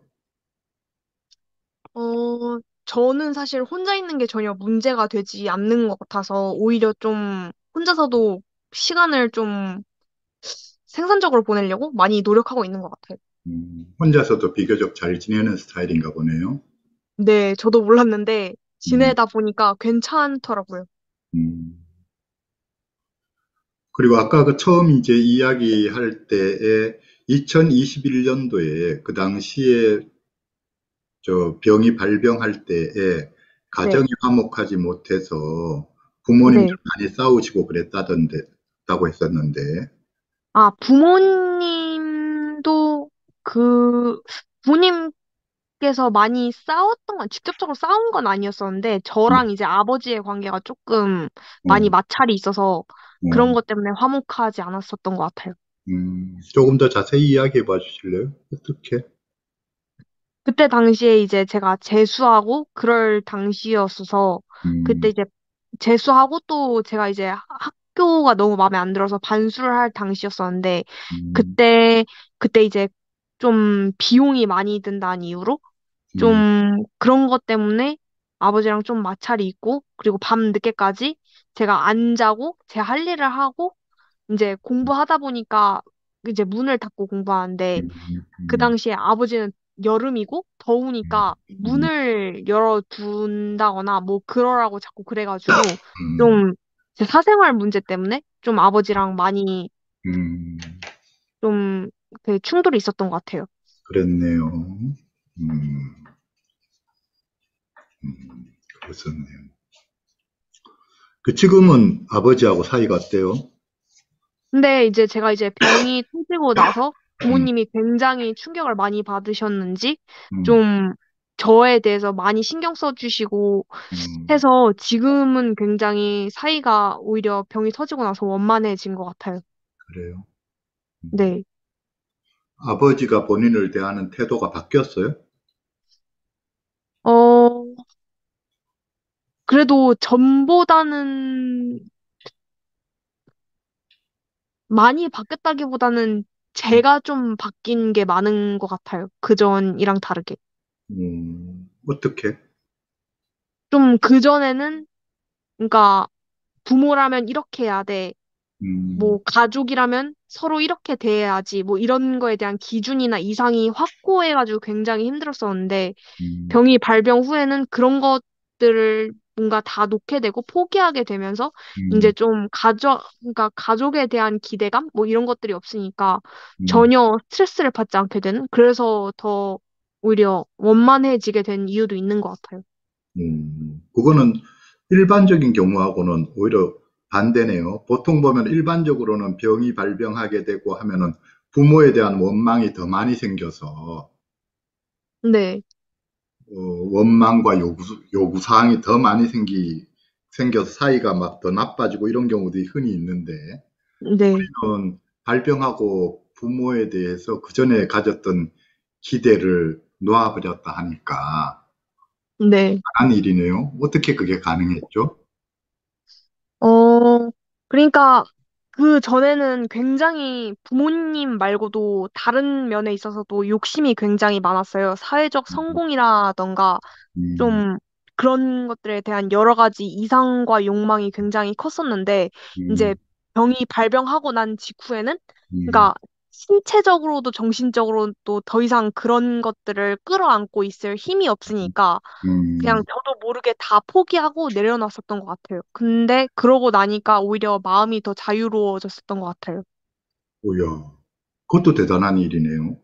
어, 저는 사실 혼자 있는 게 전혀 문제가 되지 않는 것 같아서 오히려 좀 혼자서도 시간을 좀 생산적으로 보내려고 많이 노력하고 있는 것 같아요. 음, 혼자서도 비교적 잘 지내는 스타일인가 보네요. 네, 저도 몰랐는데 음, 지내다 보니까 괜찮더라고요. 음. 그리고 아까 그 처음 이제 이야기할 때에 이천이십일 년도에 그 당시에 저 병이 발병할 때에 가정이 네, 화목하지 못해서 부모님들 네. 많이 싸우시고 그랬다던데, 다고 했었는데, 아, 부모님도 그 부모님께서 많이 싸웠던 건 직접적으로 싸운 건 아니었었는데 음, 저랑 이제 아버지의 관계가 조금 많이 어, 마찰이 있어서 어, 그런 것 때문에 화목하지 않았었던 것 같아요. 음, 조금 더 자세히 이야기해 봐 주실래요? 어떻게? 그때 당시에 이제 제가 재수하고 그럴 당시였어서 그때 음, 이제 재수하고 또 제가 이제 하- 학교가 너무 마음에 안 들어서 반수를 할 당시였었는데 음, 그때 그때 이제 좀 비용이 많이 든다는 이유로 음, 좀 그런 것 때문에 아버지랑 좀 마찰이 있고 그리고 밤 늦게까지 제가 안 자고 제 할 일을 하고 이제 공부하다 보니까 이제 문을 닫고 공부하는데 음, 그 음, 당시에 아버지는 여름이고 더우니까 음, 문을 열어둔다거나 뭐 그러라고 자꾸 그래가지고 음, 좀 제 사생활 문제 때문에 좀 아버지랑 많이 음, 좀 그 충돌이 있었던 것 같아요. 그랬네요. 음, 음, 그랬었네요. 그 지금은 아버지하고 사이가 어때요? 근데 이제 제가 이제 병이 터지고 나서 음, 부모님이 굉장히 충격을 많이 받으셨는지 음, 좀 저에 대해서 많이 신경 써주시고 음, 해서 지금은 굉장히 사이가 오히려 병이 터지고 나서 원만해진 것 같아요. 그래요. 음. 네. 아버지가 본인을 대하는 태도가 바뀌었어요? 어, 그래도 전보다는 많이 바뀌었다기보다는 음, 제가 좀 바뀐 게 많은 것 같아요. 그전이랑 다르게. 음, 어떻게? 좀 그전에는, 그러니까 부모라면 이렇게 해야 돼. 음, 뭐 가족이라면 서로 이렇게 대해야지. 뭐 이런 거에 대한 기준이나 이상이 확고해가지고 굉장히 힘들었었는데 음, 병이 발병 후에는 그런 것들을 뭔가 다 놓게 되고 포기하게 되면서 이제 음, 좀 가족, 그러니까 가족에 대한 기대감? 뭐 이런 것들이 없으니까 음, 전혀 스트레스를 받지 않게 되는? 그래서 더 오히려 원만해지게 된 이유도 있는 것 같아요. 음. 그거는 일반적인 경우하고는 오히려 반대네요. 보통 보면 일반적으로는 병이 발병하게 되고 하면은 부모에 대한 원망이 더 많이 생겨서 네, 어, 원망과 요구, 요구사항이 더 많이 생기, 생겨서 사이가 막 더 나빠지고 이런 경우들이 흔히 있는데, 네, 우리는 발병하고 부모에 대해서 그전에 가졌던 기대를 놓아버렸다 하니까, 네. 한 일이네요. 어떻게 그게 가능했죠? 어, 그러니까 그 전에는 굉장히 부모님 말고도 다른 면에 있어서도 욕심이 굉장히 많았어요. 사회적 음, 성공이라던가 음, 좀 그런 것들에 대한 여러 가지 이상과 욕망이 굉장히 컸었는데 이제 음, 병이 발병하고 난 직후에는 음, 그러니까 신체적으로도 정신적으로도 더 이상 그런 것들을 끌어안고 있을 힘이 없으니까 그냥 음, 저도 모르게 다 포기하고 내려놨었던 것 같아요. 근데 그러고 나니까 오히려 마음이 더 자유로워졌었던 것 같아요. 오야, 그것도 대단한 일이네요.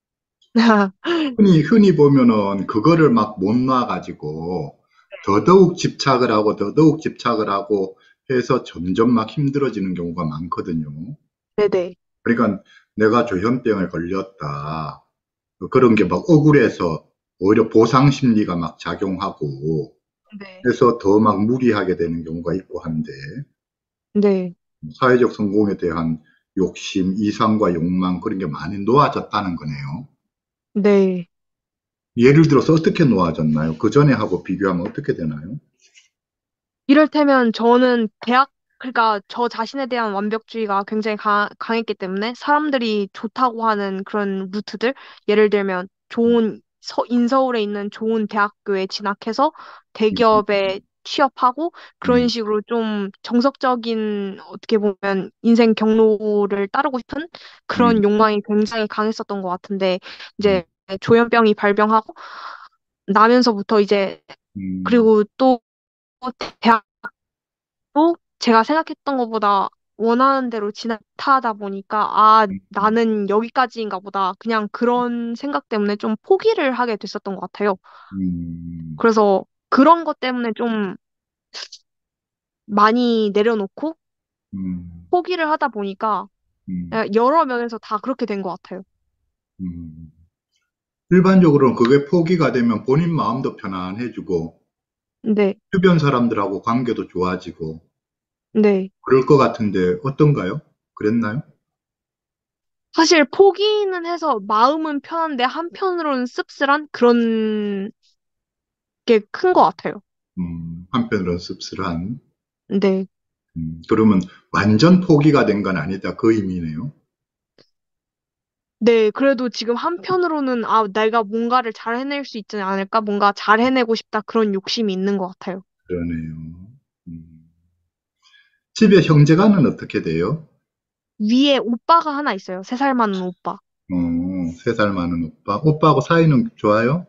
흔히, 흔히 보면은 그거를 막 못 놔가지고 더더욱 집착을 하고 더더욱 집착을 하고 해서 점점 막 힘들어지는 경우가 많거든요. 네네. 그러니까 내가 조현병에 걸렸다. 그런 게 막 억울해서 오히려 보상 심리가 막 작용하고 네. 해서 더 막 무리하게 되는 경우가 있고 한데 네. 사회적 성공에 대한 욕심, 이상과 욕망 그런 게 많이 놓아졌다는 거네요. 네. 예를 들어서 어떻게 놓아졌나요? 그 전에 하고 비교하면 어떻게 되나요? 이를테면 저는 대학, 그러니까 저 자신에 대한 완벽주의가 굉장히 강, 강했기 때문에 사람들이 좋다고 하는 그런 루트들, 예를 들면 좋은 서, 인서울에 있는 좋은 대학교에 진학해서 음, 대기업에 취업하고 그런 음, 식으로 좀 정석적인 어떻게 보면 인생 경로를 따르고 싶은 음, 그런 욕망이 굉장히 강했었던 것 같은데 음, 이제 조현병이 발병하고 나면서부터 이제 음, 그리고 또 대학 또 제가 생각했던 것보다 원하는 대로 진행하다 보니까, 아, 음, 나는 여기까지인가 보다. 그냥 그런 생각 때문에 좀 포기를 하게 됐었던 것 같아요. 음, 그래서 그런 것 때문에 좀 많이 내려놓고 음, 포기를 하다 보니까 음, 여러 면에서 다 그렇게 된 것 같아요. 음. 일반적으로는 그게 포기가 되면 본인 마음도 편안해지고 네, 주변 사람들하고 관계도 좋아지고 네. 그럴 것 같은데 어떤가요? 그랬나요? 사실 포기는 해서 마음은 편한데 한편으로는 씁쓸한 그런 게 큰 것 같아요. 음, 한편으로는 씁쓸한. 네. 음, 그러면 완전 포기가 된 건 아니다. 그 의미네요. 네, 그래도 지금 한편으로는, 아, 내가 뭔가를 잘 해낼 수 있지 않을까? 뭔가 잘 해내고 싶다. 그런 욕심이 있는 것 같아요. 그러네요. 음. 집에 형제가는 어떻게 돼요? 위에 오빠가 하나 있어요. 세 살 많은 오빠. 어, 세 살 많은 오빠. 오빠하고 사이는 좋아요?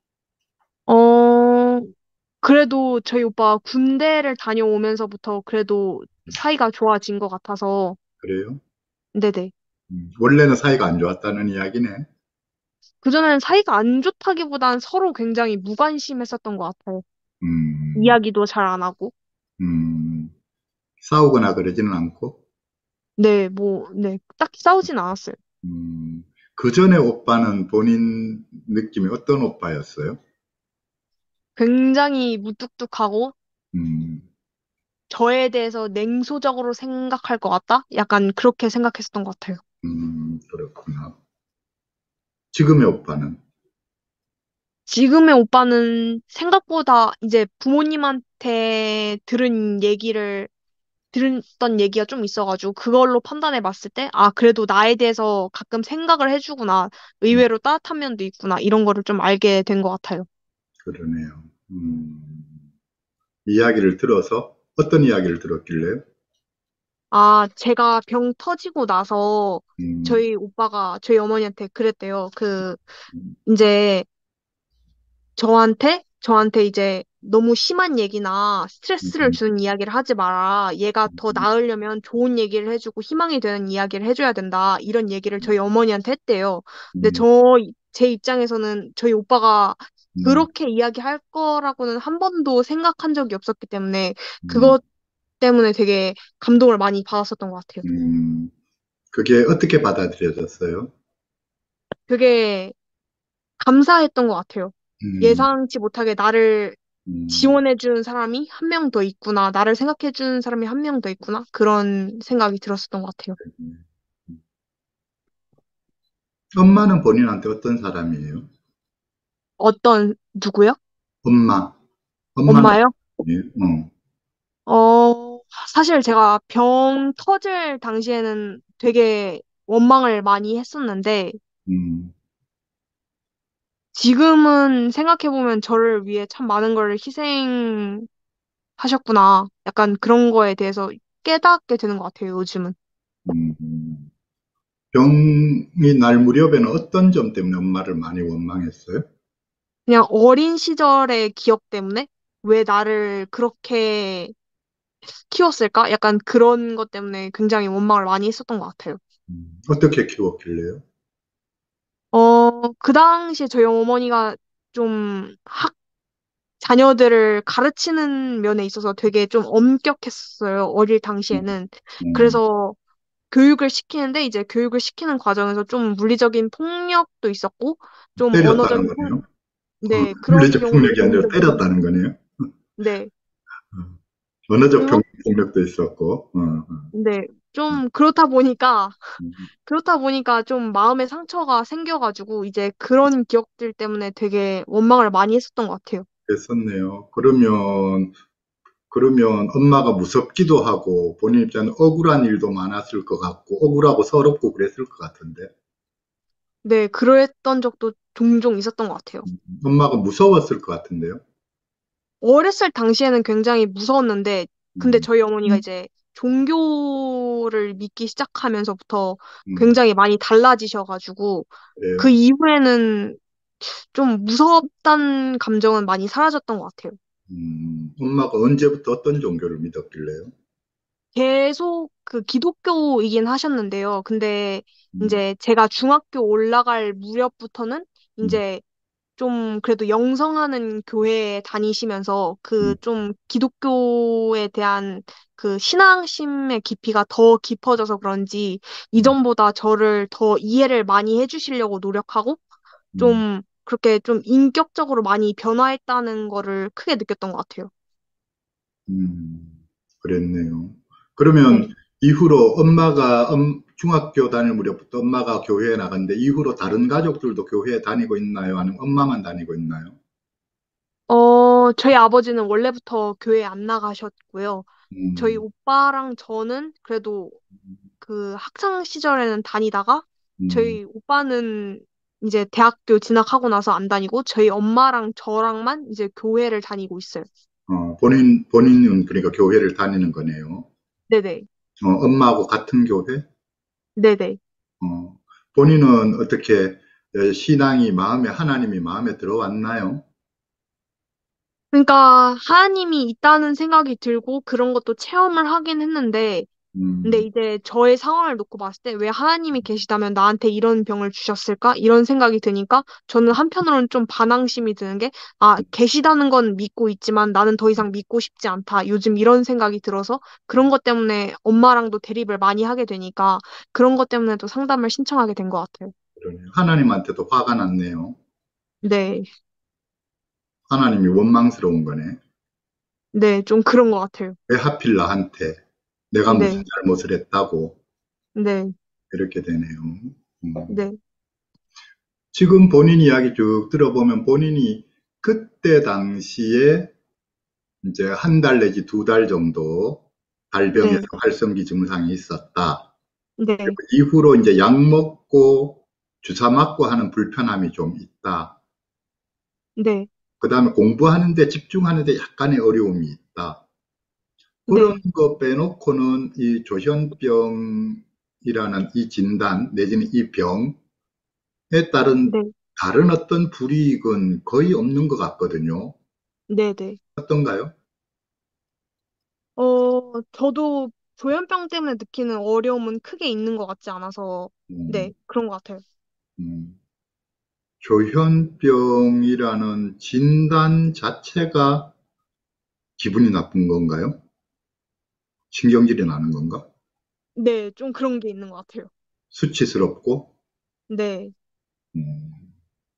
어, 그래도 저희 오빠 군대를 다녀오면서부터 그래도 사이가 좋아진 것 같아서, 그래요? 네네. 음, 원래는 사이가 안 좋았다는 이야기네. 그전에는 사이가 안 좋다기보단 서로 굉장히 무관심했었던 것 같아요. 음, 이야기도 잘 안 하고. 음, 싸우거나 그러지는 않고. 네, 뭐, 네, 딱히 싸우진 않았어요. 음, 그 전에 오빠는 본인 느낌이 어떤 오빠였어요? 굉장히 무뚝뚝하고 음, 저에 대해서 냉소적으로 생각할 것 같다? 약간 그렇게 생각했었던 것 같아요. 음, 그렇구나. 지금의 오빠는? 지금의 오빠는 생각보다 이제 부모님한테 들은 얘기를, 들었던 얘기가 좀 있어가지고 그걸로 판단해 봤을 때, 아, 그래도 나에 대해서 가끔 생각을 해주구나. 음, 의외로 따뜻한 면도 있구나. 이런 거를 좀 알게 된 것 같아요. 그러네요. 음, 이야기를 들어서 어떤 이야기를 들었길래요? 아, 제가 병 터지고 나서 음, 저희 오빠가 저희 어머니한테 그랬대요. 그, 음, 이제 저한테, 저한테 이제 너무 심한 얘기나 스트레스를 음, 주는 이야기를 하지 마라. 얘가 더 음, 나으려면 좋은 얘기를 해주고 희망이 되는 이야기를 해줘야 된다. 이런 얘기를 저희 어머니한테 했대요. 근데 음, 저, 제 입장에서는 저희 오빠가 음, 그렇게 이야기할 거라고는 한 번도 생각한 적이 없었기 때문에 음, 그것 때문에 되게 감동을 많이 받았었던 것 같아요. 음. 그게 어떻게 받아들여졌어요? 되게 감사했던 것 같아요. 음, 예상치 못하게 나를 음, 지원해준 사람이 한 명 더 있구나. 나를 생각해준 사람이 한 명 더 있구나. 그런 생각이 들었었던 것 같아요. 음. 엄마는 본인한테 어떤 사람이에요? 어떤, 누구요? 엄마. 엄마는 엄마요? 어떤 사람이에요? 어, 어, 사실 제가 병 터질 당시에는 되게 원망을 많이 했었는데, 음, 지금은 생각해보면 저를 위해 참 많은 걸 희생하셨구나. 약간 그런 거에 대해서 깨닫게 되는 것 같아요, 요즘은. 음, 음. 병이 날 무렵에는 어떤 점 때문에 엄마를 많이 원망했어요? 그냥 어린 시절의 기억 때문에 왜 나를 그렇게 키웠을까? 약간 그런 것 때문에 굉장히 원망을 많이 했었던 것 같아요. 음, 어떻게 키웠길래요? 어, 그 당시에 저희 어머니가 좀 학, 자녀들을 가르치는 면에 있어서 되게 좀 엄격했어요. 어릴 음, 당시에는. 음, 그래서 교육을 시키는데 이제 교육을 시키는 과정에서 좀 물리적인 폭력도 있었고 좀 때렸다는 언어적인 폭, 거네요? 어, 네, 그런 물리적 경우도 폭력이 본 아니라 적이, 때렸다는 거네요? 네. 어, 언어적 좀, 병- 폭력도 있었고, 어, 어, 네. 음, 좀 그렇다 보니까 음, 그렇다 보니까 좀 마음의 상처가 생겨가지고 이제 그런 기억들 때문에 되게 원망을 많이 했었던 것 같아요. 됐었네요. 그러면, 그러면 엄마가 무섭기도 하고, 본인 입장에 억울한 일도 많았을 것 같고, 억울하고 서럽고 그랬을 것 같은데, 네, 그랬던 적도 종종 있었던 것 같아요. 음, 엄마가 무서웠을 것 같은데요? 어렸을 당시에는 굉장히 무서웠는데, 근데 음, 저희 어머니가 이제 종교를 믿기 시작하면서부터 음, 굉장히 많이 달라지셔가지고, 그 그래요. 이후에는 좀 무섭다는 감정은 많이 사라졌던 것 같아요. 음, 엄마가 언제부터 어떤 종교를 믿었길래요? 계속 그 기독교이긴 하셨는데요. 근데 음, 이제 제가 중학교 올라갈 무렵부터는 음, 이제 좀 그래도 영성하는 교회에 다니시면서 그 음, 좀 기독교에 대한 그 신앙심의 깊이가 더 깊어져서 그런지 음, 이전보다 저를 더 이해를 많이 해주시려고 노력하고 음, 좀 그렇게 좀 인격적으로 많이 변화했다는 거를 크게 느꼈던 것 같아요. 음, 그랬네요. 그러면 네. 이후로 엄마가 엄- 중학교 다닐 무렵부터 엄마가 교회에 나갔는데 이후로 다른 가족들도 교회에 다니고 있나요? 아니면 엄마만 다니고 있나요? 어, 저희 아버지는 원래부터 교회 안 나가셨고요. 저희 음, 오빠랑 저는 그래도 그 학창 시절에는 다니다가 음, 저희 오빠는 이제 대학교 진학하고 나서 안 다니고 저희 엄마랑 저랑만 이제 교회를 다니고 있어요. 어, 본인, 본인은 그러니까 교회를 다니는 거네요. 네네. 어, 엄마하고 같은 교회? 네네. 어, 본인은 어떻게 어, 신앙이 마음에, 하나님이 마음에 들어왔나요? 그러니까 하나님이 있다는 생각이 들고 그런 것도 체험을 하긴 했는데 근데 음, 이제 저의 상황을 놓고 봤을 때 왜 하나님이 계시다면 나한테 이런 병을 주셨을까? 이런 생각이 드니까 저는 한편으로는 좀 반항심이 드는 게, 아, 계시다는 건 믿고 있지만 나는 더 이상 믿고 싶지 않다. 요즘 이런 생각이 들어서 그런 것 때문에 엄마랑도 대립을 많이 하게 되니까 그런 것 때문에도 상담을 신청하게 된 것 같아요. 그러네요. 하나님한테도 화가 났네요. 네, 하나님이 원망스러운 거네. 네, 좀 그런 것 같아요. 왜 하필 나한테 내가 무슨 네, 잘못을 했다고 네, 이렇게 되네요. 음. 네, 지금 본인 이야기 쭉 들어보면 본인이 그때 당시에 이제 한 달 내지 두 달 정도 달병에서 네, 활성기 증상이 있었다. 네, 이후로 이제 약 먹고 주사 맞고 하는 불편함이 좀 있다. 네, 그 다음에 공부하는데 집중하는데 약간의 어려움이 있다. 그런 네, 거 빼놓고는 이 조현병이라는 이 진단 내지는 이 병에 따른 네, 다른 어떤 불이익은 거의 없는 것 같거든요. 네, 네. 어떤가요? 어, 저도 조현병 때문에 느끼는 어려움은 크게 있는 것 같지 않아서, 음, 네, 그런 것 같아요. 음. 조현병이라는 진단 자체가 기분이 나쁜 건가요? 신경질이 나는 건가? 네, 좀 그런 게 있는 것 같아요. 수치스럽고, 네, 음,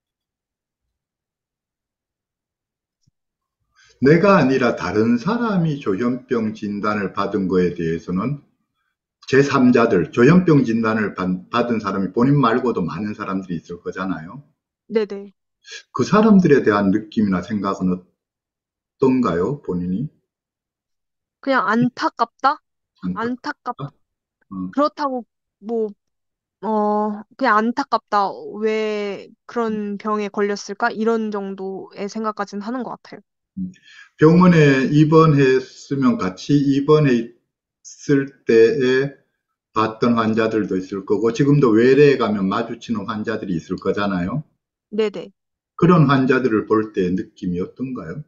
내가 아니라 다른 사람이 조현병 진단을 받은 거에 대해서는 제삼자들, 조현병 진단을 받- 받은 사람이 본인 말고도 많은 사람들이 있을 거잖아요. 네네. 그 사람들에 대한 느낌이나 생각은 어떤가요, 본인이? 그냥 안타깝다? 안타깝, 안타깝다? 어, 그렇다고, 뭐, 어, 그냥 안타깝다. 왜 그런 병에 걸렸을까? 이런 정도의 생각까지는 하는 것 같아요. 음. 병원에 입원했으면 같이 입원해 있을 때에 봤던 환자들도 있을 거고, 지금도 외래에 가면 마주치는 환자들이 있을 거잖아요. 네네. 그런 환자들을 볼 때 느낌이 어떤가요?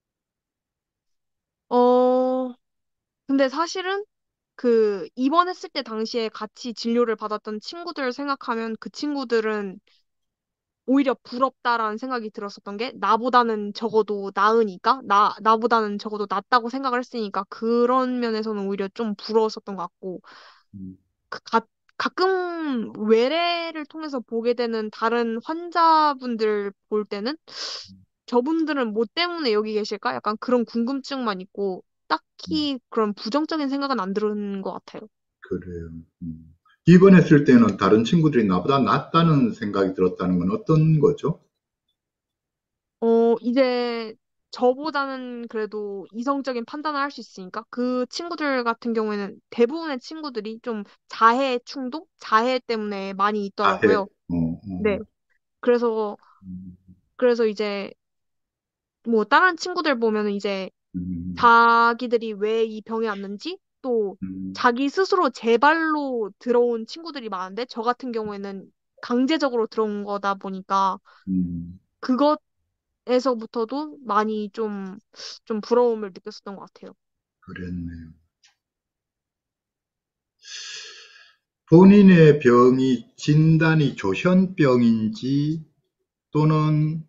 어, 근데 사실은 그 입원했을 때 당시에 같이 진료를 받았던 친구들 생각하면 그 친구들은 오히려 부럽다라는 생각이 들었었던 게 나보다는 적어도 나으니까 나 나보다는 적어도 낫다고 생각을 했으니까 그런 면에서는 오히려 좀 부러웠었던 것 같고 음, 그 가, 가끔 외래를 통해서 보게 되는 다른 환자분들 볼 때는 저분들은 뭐 때문에 여기 계실까? 약간 그런 궁금증만 있고 음, 딱히 그런 부정적인 생각은 안 드는 것 같아요. 그래요. 음. 입원했을 때는 다른 친구들이 나보다 낫다는 생각이 들었다는 건 어떤 거죠? 어, 이제 저보다는 그래도 이성적인 판단을 할 수 있으니까 그 친구들 같은 경우에는 대부분의 친구들이 좀 자해 충동? 자해 때문에 많이 자해. 있더라고요. 어, 어, 네. 그래서, 음, 그래서 이제 뭐 다른 친구들 보면은 이제 음, 자기들이 왜 이 병에 왔는지 또 음, 자기 스스로 제 발로 들어온 친구들이 많은데 저 같은 경우에는 강제적으로 들어온 거다 보니까 음, 그것에서부터도 많이 좀, 좀 부러움을 느꼈었던 것 같아요. 그랬네요. 본인의 병이 진단이 조현병인지 또는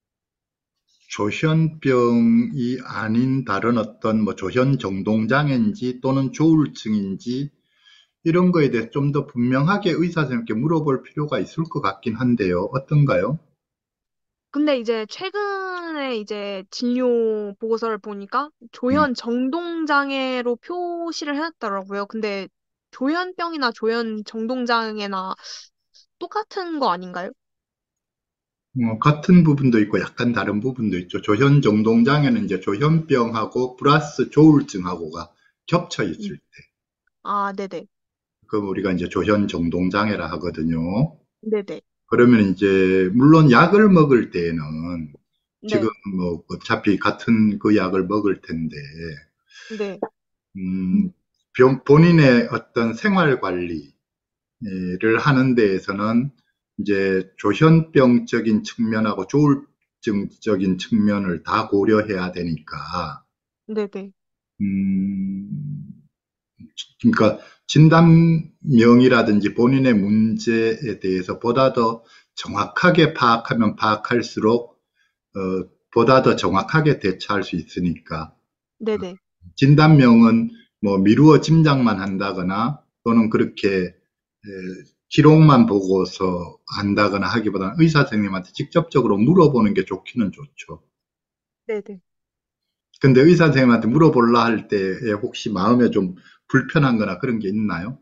조현병이 아닌 다른 어떤 뭐 조현정동장애인지 또는 조울증인지 이런 거에 대해서 좀 더 분명하게 의사 선생님께 물어볼 필요가 있을 것 같긴 한데요. 어떤가요? 근데 이제 최근에 이제 진료 보고서를 보니까 음, 조현 정동장애로 표시를 해놨더라고요. 근데 조현병이나 조현 정동장애나 똑같은 거 아닌가요? 어, 같은 부분도 있고 약간 다른 부분도 있죠. 조현정동장애는 이제 조현병하고 플러스 조울증하고가 겹쳐 있을 음. 때, 아, 네네. 그럼 우리가 이제 조현정동장애라 하거든요. 네네. 그러면 이제 물론 약을 먹을 때에는 지금 네. 뭐 어차피 같은 그 약을 먹을 텐데 네. 음, 병- 본인의 어떤 생활 관리를 하는 데에서는 이제 조현병적인 측면하고 조울증적인 측면을 다 고려해야 되니까 네네. 음, 그러니까 진단명이라든지 본인의 문제에 대해서 보다 더 정확하게 파악하면 파악할수록 어, 보다 더 정확하게 대처할 수 있으니까 네네. 진단명은 뭐 미루어 짐작만 한다거나 또는 그렇게 에, 기록만 보고서 안다거나 하기보다는 의사 선생님한테 직접적으로 물어보는 게 좋기는 좋죠. 네네. 근데 의사 선생님한테 물어볼라 할 때에 혹시 마음에 좀 불편한 거나 그런 게 있나요?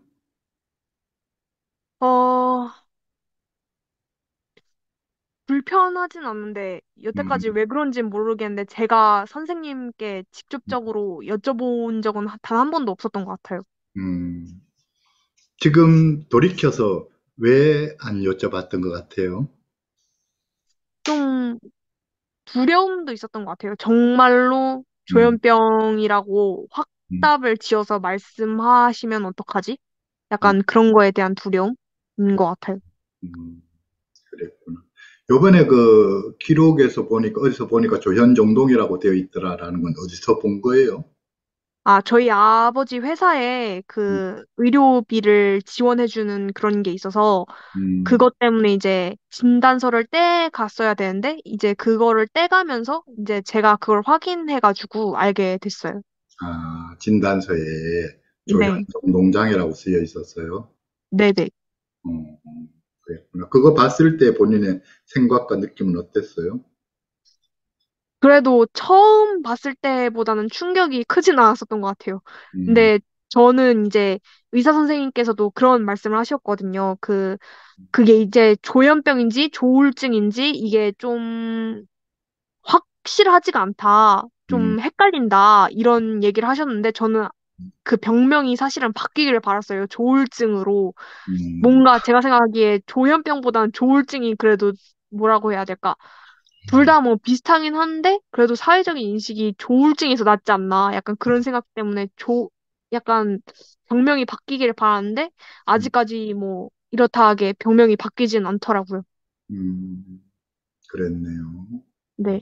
어, 불편하진 않는데, 여태까지 음, 왜 그런지는 모르겠는데, 제가 선생님께 직접적으로 여쭤본 적은 단 한 번도 없었던 것 같아요. 음. 지금 돌이켜서 왜 안 여쭤봤던 것 같아요? 좀 두려움도 있었던 것 같아요. 정말로 음, 조현병이라고 음, 확답을 지어서 말씀하시면 어떡하지? 음, 약간 그런 거에 대한 두려움인 것 같아요. 음, 그랬구나. 요번에 그 기록에서 보니까, 어디서 보니까 조현정동이라고 되어 있더라라는 건 어디서 본 거예요? 아, 저희 아버지 회사에 음, 그 의료비를 지원해주는 그런 게 있어서 음, 그것 때문에 이제 진단서를 떼 갔어야 되는데 이제 그거를 떼가면서 이제 제가 그걸 확인해가지고 알게 됐어요. 아, 진단서에 네, 조현정동장이라고 쓰여 있었어요. 네네. 어, 어, 그랬구나. 그거 봤을 때 본인의 생각과 느낌은 어땠어요? 그래도 처음 봤을 때보다는 충격이 크진 않았었던 것 같아요. 음, 근데 저는 이제 의사 선생님께서도 그런 말씀을 하셨거든요. 그, 그게 이제 조현병인지 조울증인지 이게 좀 확실하지가 않다. 음, 좀 헷갈린다. 이런 얘기를 하셨는데 저는 그 병명이 사실은 바뀌기를 바랐어요. 조울증으로. 음, 뭔가 제가 생각하기에 조현병보다는 조울증이 그래도 뭐라고 해야 될까? 둘 다 뭐 비슷하긴 한데 그래도 사회적인 인식이 조울증에서 낫지 않나 약간 그런 생각 때문에 조 약간 병명이 바뀌길 바라는데 음, 아직까지 뭐 이렇다 하게 병명이 바뀌진 않더라고요. 음, 그랬네요. 네,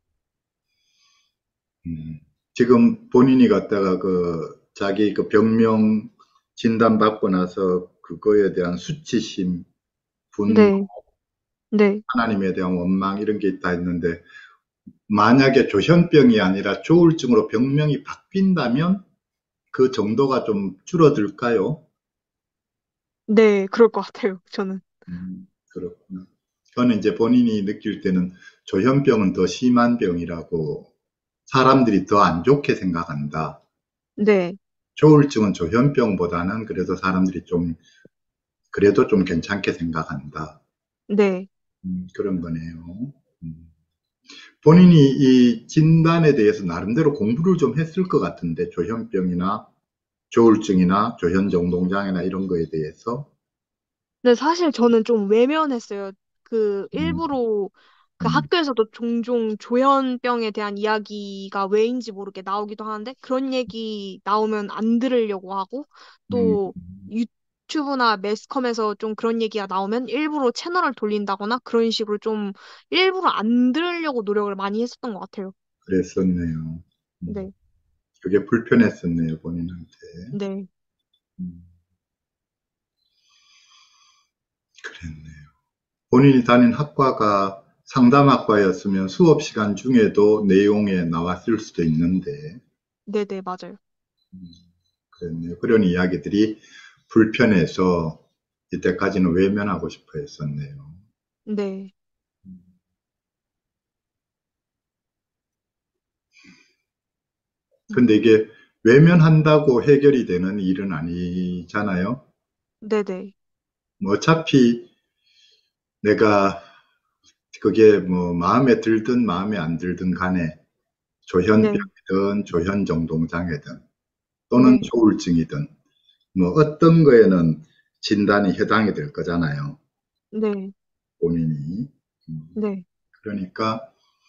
음. 지금 본인이 갖다가 그 자기 그 병명 진단 받고 나서 그거에 대한 수치심, 분노, 네, 네, 하나님에 대한 원망 이런 게 있다 했는데 만약에 조현병이 아니라 조울증으로 병명이 바뀐다면 그 정도가 좀 줄어들까요? 네, 그럴 것 같아요. 저는. 음, 그렇구나. 저는 이제 본인이 느낄 때는 조현병은 더 심한 병이라고 사람들이 더 안 좋게 생각한다. 네, 조울증은 조현병보다는 그래도 사람들이 좀 그래도 좀 괜찮게 생각한다. 네, 음, 그런 거네요. 음. 본인이 이 진단에 대해서 나름대로 공부를 좀 했을 것 같은데, 조현병이나 조울증이나 조현정동장애나 이런 거에 대해서. 근데 사실 저는 좀 외면했어요. 그 음, 일부러 그 음, 학교에서도 종종 조현병에 대한 이야기가 왜인지 모르게 나오기도 하는데 그런 얘기 나오면 안 들으려고 하고 음, 또 유튜브나 매스컴에서 좀 그런 얘기가 나오면 일부러 채널을 돌린다거나 그런 식으로 좀 일부러 안 들으려고 노력을 많이 했었던 것 같아요. 그랬었네요. 음, 네, 그게 불편했었네요, 본인한테. 네, 음, 그랬네요. 본인이 다닌 학과가 상담학과였으면 수업 시간 중에도 내용에 나왔을 수도 있는데, 네, 네, 맞아요. 음, 그랬네요. 그런 이야기들이 불편해서 이때까지는 외면하고 싶어 했었네요. 네, 음, 근데 이게 외면한다고 해결이 되는 일은 아니잖아요. 네, 네, 뭐 어차피 내가 그게 뭐 마음에 들든 마음에 안 들든 간에 네, 조현병이든 조현정동장애든 또는 네, 조울증이든 뭐 어떤 거에는 진단이 해당이 될 거잖아요. 네, 본인이. 음, 네, 그러니까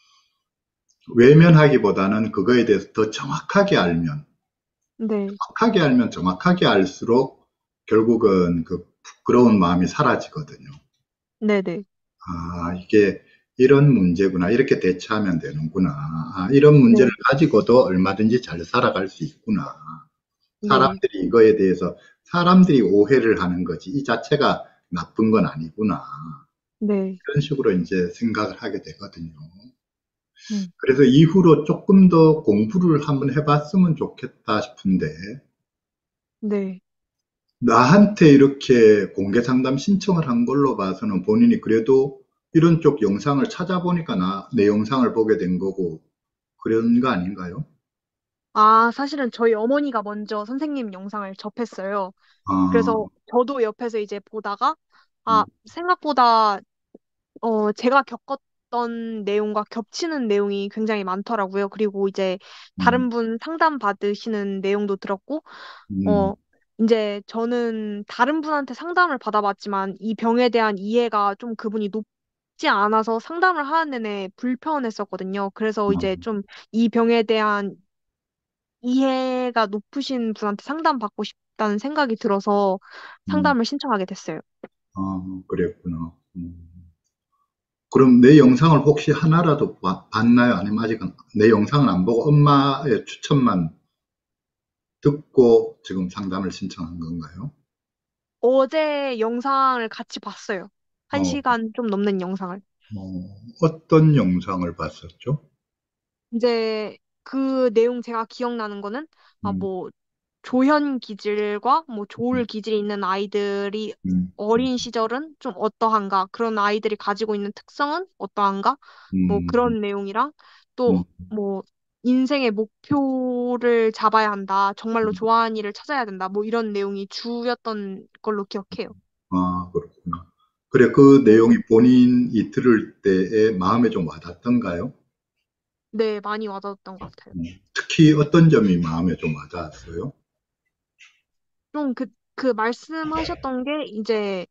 외면하기보다는 그거에 대해서 더 정확하게 알면, 네, 정확하게 알면 정확하게 알수록 결국은 그 부끄러운 마음이 사라지거든요. 네, 네. 아, 이게 이런 문제구나. 이렇게 대처하면 되는구나. 아, 이런 문제를 네. 가지고도 얼마든지 잘 살아갈 수 있구나. 네, 사람들이 이거에 대해서 사람들이 오해를 하는 거지 이 자체가 나쁜 건 아니구나. 네, 그런 식으로 이제 생각을 하게 되거든요. 음, 그래서 이후로 조금 더 공부를 한번 해봤으면 좋겠다 싶은데, 네. 나한테 이렇게 공개 상담 신청을 한 걸로 봐서는 본인이 그래도 이런 쪽 영상을 찾아보니까 나, 내 영상을 보게 된 거고, 그런 거 아닌가요? 아, 사실은 저희 어머니가 먼저 선생님 영상을 접했어요. 아, 그래서 저도 옆에서 이제 보다가, 음, 아, 생각보다, 어, 제가 겪었던 내용과 겹치는 내용이 굉장히 많더라고요. 그리고 이제 음, 다른 분 상담 받으시는 내용도 들었고, 음, 어, 이제 저는 다른 분한테 상담을 받아봤지만 이 병에 대한 이해가 좀 그분이 높지 않아서 상담을 하는 내내 불편했었거든요. 그래서 이제 좀 이 병에 대한 이해가 높으신 분한테 상담받고 싶다는 생각이 들어서 음, 상담을 신청하게 됐어요. 아, 그랬구나. 음. 그럼 내 영상을 혹시 하나라도 봐- 봤나요? 아니면 아직은 내 영상은 안 보고 엄마의 추천만 듣고 지금 상담을 신청한 건가요? 어제 영상을 같이 봤어요. 한 어, 시간 좀 넘는 영상을. 어, 어떤 영상을 봤었죠? 이제 그 내용 제가 기억나는 거는 아, 음, 뭐 조현 기질과 뭐 조울 기질이 있는 아이들이 음, 어린 시절은 좀 어떠한가, 그런 아이들이 가지고 있는 특성은 어떠한가, 뭐 음, 그런 내용이랑 음, 또 뭐 인생의 목표를 잡아야 한다, 정말로 음. 좋아하는 일을 찾아야 된다, 뭐 이런 내용이 주였던 걸로 기억해요. 아, 그렇구나. 그래, 그 내용이 본인이 들을 때에 마음에 좀 와닿던가요? 네, 많이 와닿았던 것 같아요. 음, 특히 어떤 점이 마음에 좀 와닿았어요? 좀 그, 그 말씀하셨던 게 이제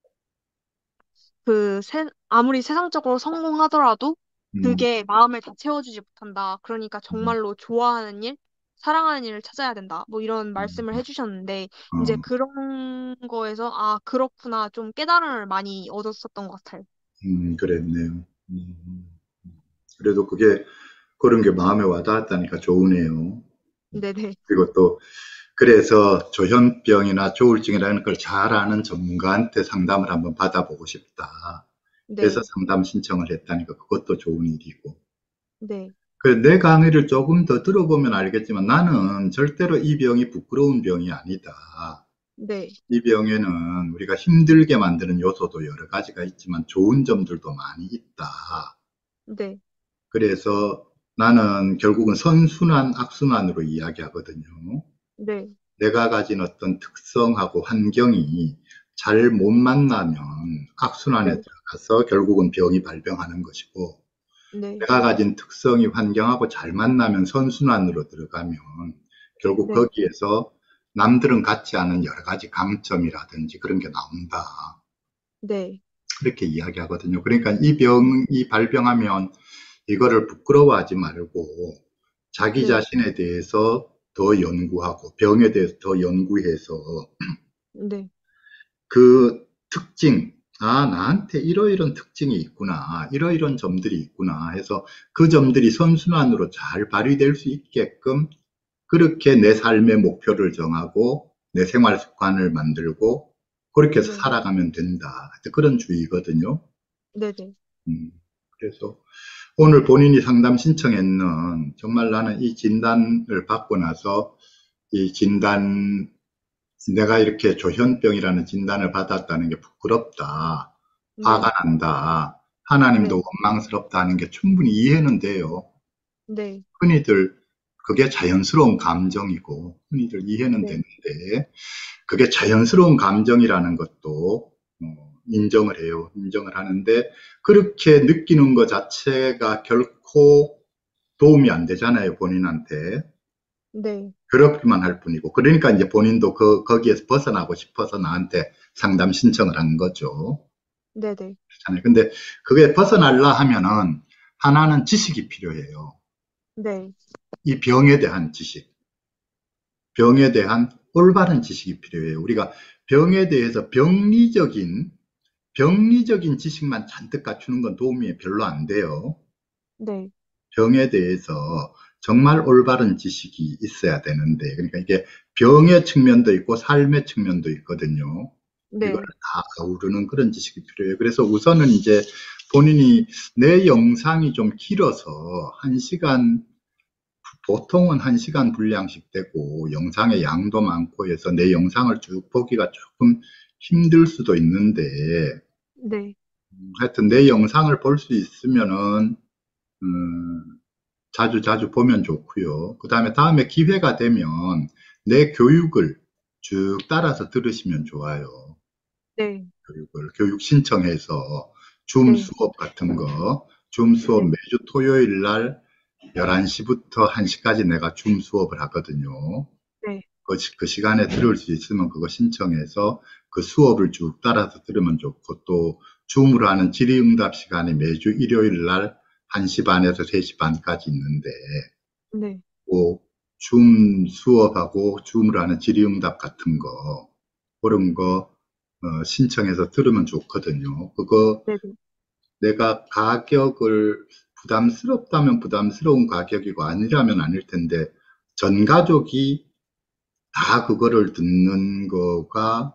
그 세, 아무리 세상적으로 성공하더라도 음, 그게 마음을 다 채워주지 못한다. 그러니까 음, 정말로 좋아하는 일, 사랑하는 일을 찾아야 된다. 뭐 이런 음, 말씀을 해주셨는데 이제 어, 그런 거에서 아, 그렇구나. 좀 깨달음을 많이 얻었었던 것 같아요. 음, 그랬네요. 음, 그래도 그게 그런 게 마음에 와닿았다니까 좋으네요. 네네. 그리고 또 그래서 조현병이나 조울증이라는 걸 잘 아는 전문가한테 상담을 한번 받아보고 싶다. 해서 네. 상담 신청을 했다니까 그것도 좋은 일이고. 네. 그 내 강의를 조금 더 들어보면 알겠지만 나는 절대로 이 병이 부끄러운 병이 아니다. 네. 이 병에는 우리가 힘들게 만드는 요소도 여러 가지가 있지만 좋은 점들도 많이 있다. 네. 그래서 나는 결국은 선순환, 악순환으로 이야기하거든요. 네. 내가 가진 어떤 특성하고 환경이 잘 못 만나면 악순환에 네. 들어가서 결국은 병이 발병하는 것이고, 네. 내가 가진 특성이 환경하고 잘 만나면 선순환으로 들어가면 결국 네. 거기에서 남들은 갖지 않은 여러 가지 강점이라든지 그런 게 나온다. 네. 그렇게 이야기하거든요. 그러니까 이 병이 발병하면 이거를 부끄러워하지 말고 자기 네. 자신에 대해서 더 연구하고 병에 대해서 더 연구해서 네. 그 특징, 아, 나한테 이러이런 특징이 있구나, 이러이런 점들이 있구나 해서 그 점들이 선순환으로 잘 발휘될 수 있게끔 그렇게 내 삶의 목표를 정하고 내 생활 습관을 만들고 그렇게 해서 네. 살아가면 된다. 그런 주의거든요. 네. 네. 음, 그래서 오늘 본인이 상담 신청했는 정말 나는 이 진단을 받고 나서 이 진단 내가 이렇게 조현병이라는 진단을 받았다는 게 부끄럽다. 네. 화가 난다. 하나님도 네. 원망스럽다 하는 게 충분히 이해는 돼요. 네. 흔히들 그게 자연스러운 감정이고 흔히들 이해는 네. 되는데 그게 자연스러운 감정이라는 것도 어, 인정을 해요. 인정을 하는데 그렇게 느끼는 것 자체가 결코 도움이 안 되잖아요, 본인한테. 네. 그렇기만 할 뿐이고. 그러니까 이제 본인도 그, 거기에서 벗어나고 싶어서 나한테 상담 신청을 한 거죠. 네. 네. 그렇잖아요. 근데 그게 벗어나려 하면은 하나는 지식이 필요해요. 네. 이 병에 대한 지식, 병에 대한 올바른 지식이 필요해요. 우리가 병에 대해서 병리적인, 병리적인 지식만 잔뜩 갖추는 건 도움이 별로 안 돼요. 네. 병에 대해서 정말 올바른 지식이 있어야 되는데, 그러니까 이게 병의 측면도 있고 삶의 측면도 있거든요. 이걸 네, 다 아우르는 그런 지식이 필요해요. 그래서 우선은 이제 본인이 내 영상이 좀 길어서 한 시간, 보통은 한 시간 분량씩 되고 영상의 양도 많고 해서 내 영상을 쭉 보기가 조금 힘들 수도 있는데, 네, 음, 하여튼 내 영상을 볼 수 있으면은 음, 자주 자주 보면 좋고요. 그 다음에 다음에 기회가 되면 내 교육을 쭉 따라서 들으시면 좋아요. 네, 교육을 교육 신청해서 줌 네, 수업 같은 거, 줌 수업 네, 매주 토요일 날 열한 시부터 한 시까지 내가 줌 수업을 하거든요. 네, 그, 시- 그 시간에 들을 수 있으면 그거 신청해서 그 수업을 쭉 따라서 들으면 좋고, 또 줌으로 하는 질의응답 시간이 매주 일요일 날 한 시 반에서 세 시 반까지 있는데, 네, 그 줌 수업하고 줌으로 하는 질의응답 같은 거, 그런 거 어, 신청해서 들으면 좋거든요. 그거 네, 네, 내가 가격을 부담스럽다면 부담스러운 가격이고 아니라면 아닐 텐데, 전 가족이 다 그거를 듣는 거가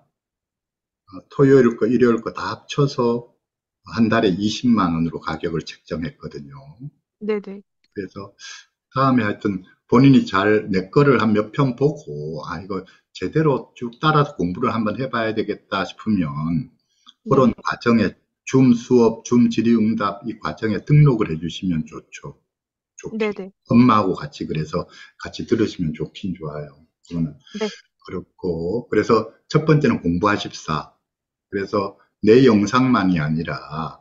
어, 토요일 거, 일요일 거 다 합쳐서 한 달에 이십만 원으로 가격을 책정했거든요. 네, 네, 그래서 다음에 하여튼 본인이 잘 내 거를 한 몇 편 보고, 아, 이거 제대로 쭉 따라서 공부를 한번 해봐야 되겠다 싶으면 그런 네, 과정에 줌 수업, 줌 질의응답 이 과정에 등록을 해주시면 좋죠. 네, 좋긴. 네, 엄마하고 같이 그래서 같이 들으시면 좋긴 좋아요. 그거는 네, 그렇고, 그래서 첫 번째는 공부하십사. 그래서 내 영상만이 아니라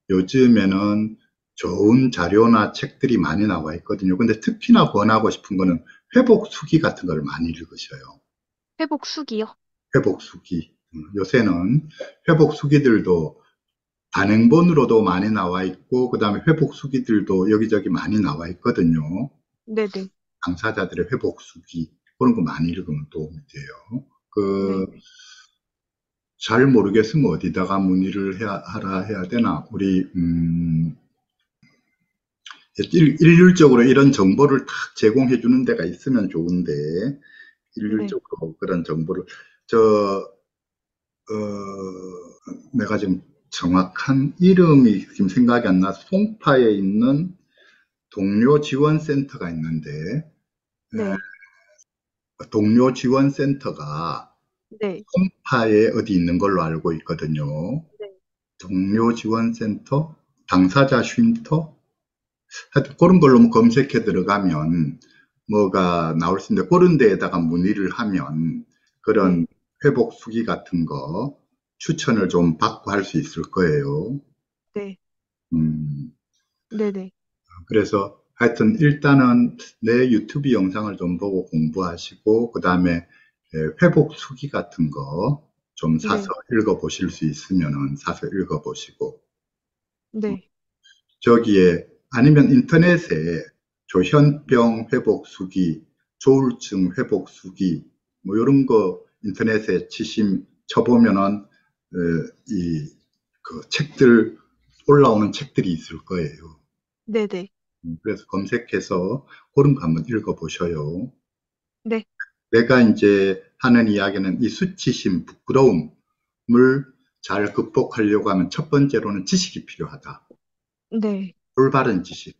요즘에는 좋은 자료나 책들이 많이 나와 있거든요. 근데 특히나 권하고 싶은 거는 회복 수기 같은 걸 많이 읽으셔요. 회복 수기요? 회복 수기. 음, 요새는 회복 수기들도 단행본으로도 많이 나와 있고, 그 다음에 회복 수기들도 여기저기 많이 나와 있거든요. 네, 네, 당사자들의 회복 수기. 그런 거 많이 읽으면 도움이 돼요. 네, 그, 잘 모르겠으면 어디다가 문의를 해야, 하라 해야 되나? 우리, 음, 일, 일률적으로 이런 정보를 딱 제공해 주는 데가 있으면 좋은데, 네, 일률적으로 그런 정보를, 저, 어, 내가 지금 정확한 이름이 지금 생각이 안 나서 송파에 있는 동료 지원센터가 있는데, 네, 동료 지원센터가 네, 송파에 어디 있는 걸로 알고 있거든요. 네, 동료 지원센터? 당사자 쉼터? 하여튼 그런 걸로 뭐 검색해 들어가면 뭐가 나올 수 있는데, 그런 데에다가 문의를 하면 네, 그런 회복 수기 같은 거 추천을 좀 받고 할 수 있을 거예요. 네, 음, 네, 네, 그래서 하여튼 일단은 내 유튜브 영상을 좀 보고 공부하시고, 그 다음에 회복 수기 같은 거 좀 사서 네, 읽어보실 수 있으면은 사서 읽어보시고, 네, 저기에 아니면 인터넷에 조현병 회복 수기, 조울증 회복 수기 뭐 이런 거 인터넷에 치심 쳐보면은 어, 이그 책들 올라오는 책들이 있을 거예요. 네, 네, 음, 그래서 검색해서 그런 거 한번 읽어보셔요. 네, 내가 이제 하는 이야기는 이 수치심, 부끄러움을 잘 극복하려고 하면 첫 번째로는 지식이 필요하다. 네, 올바른 지식.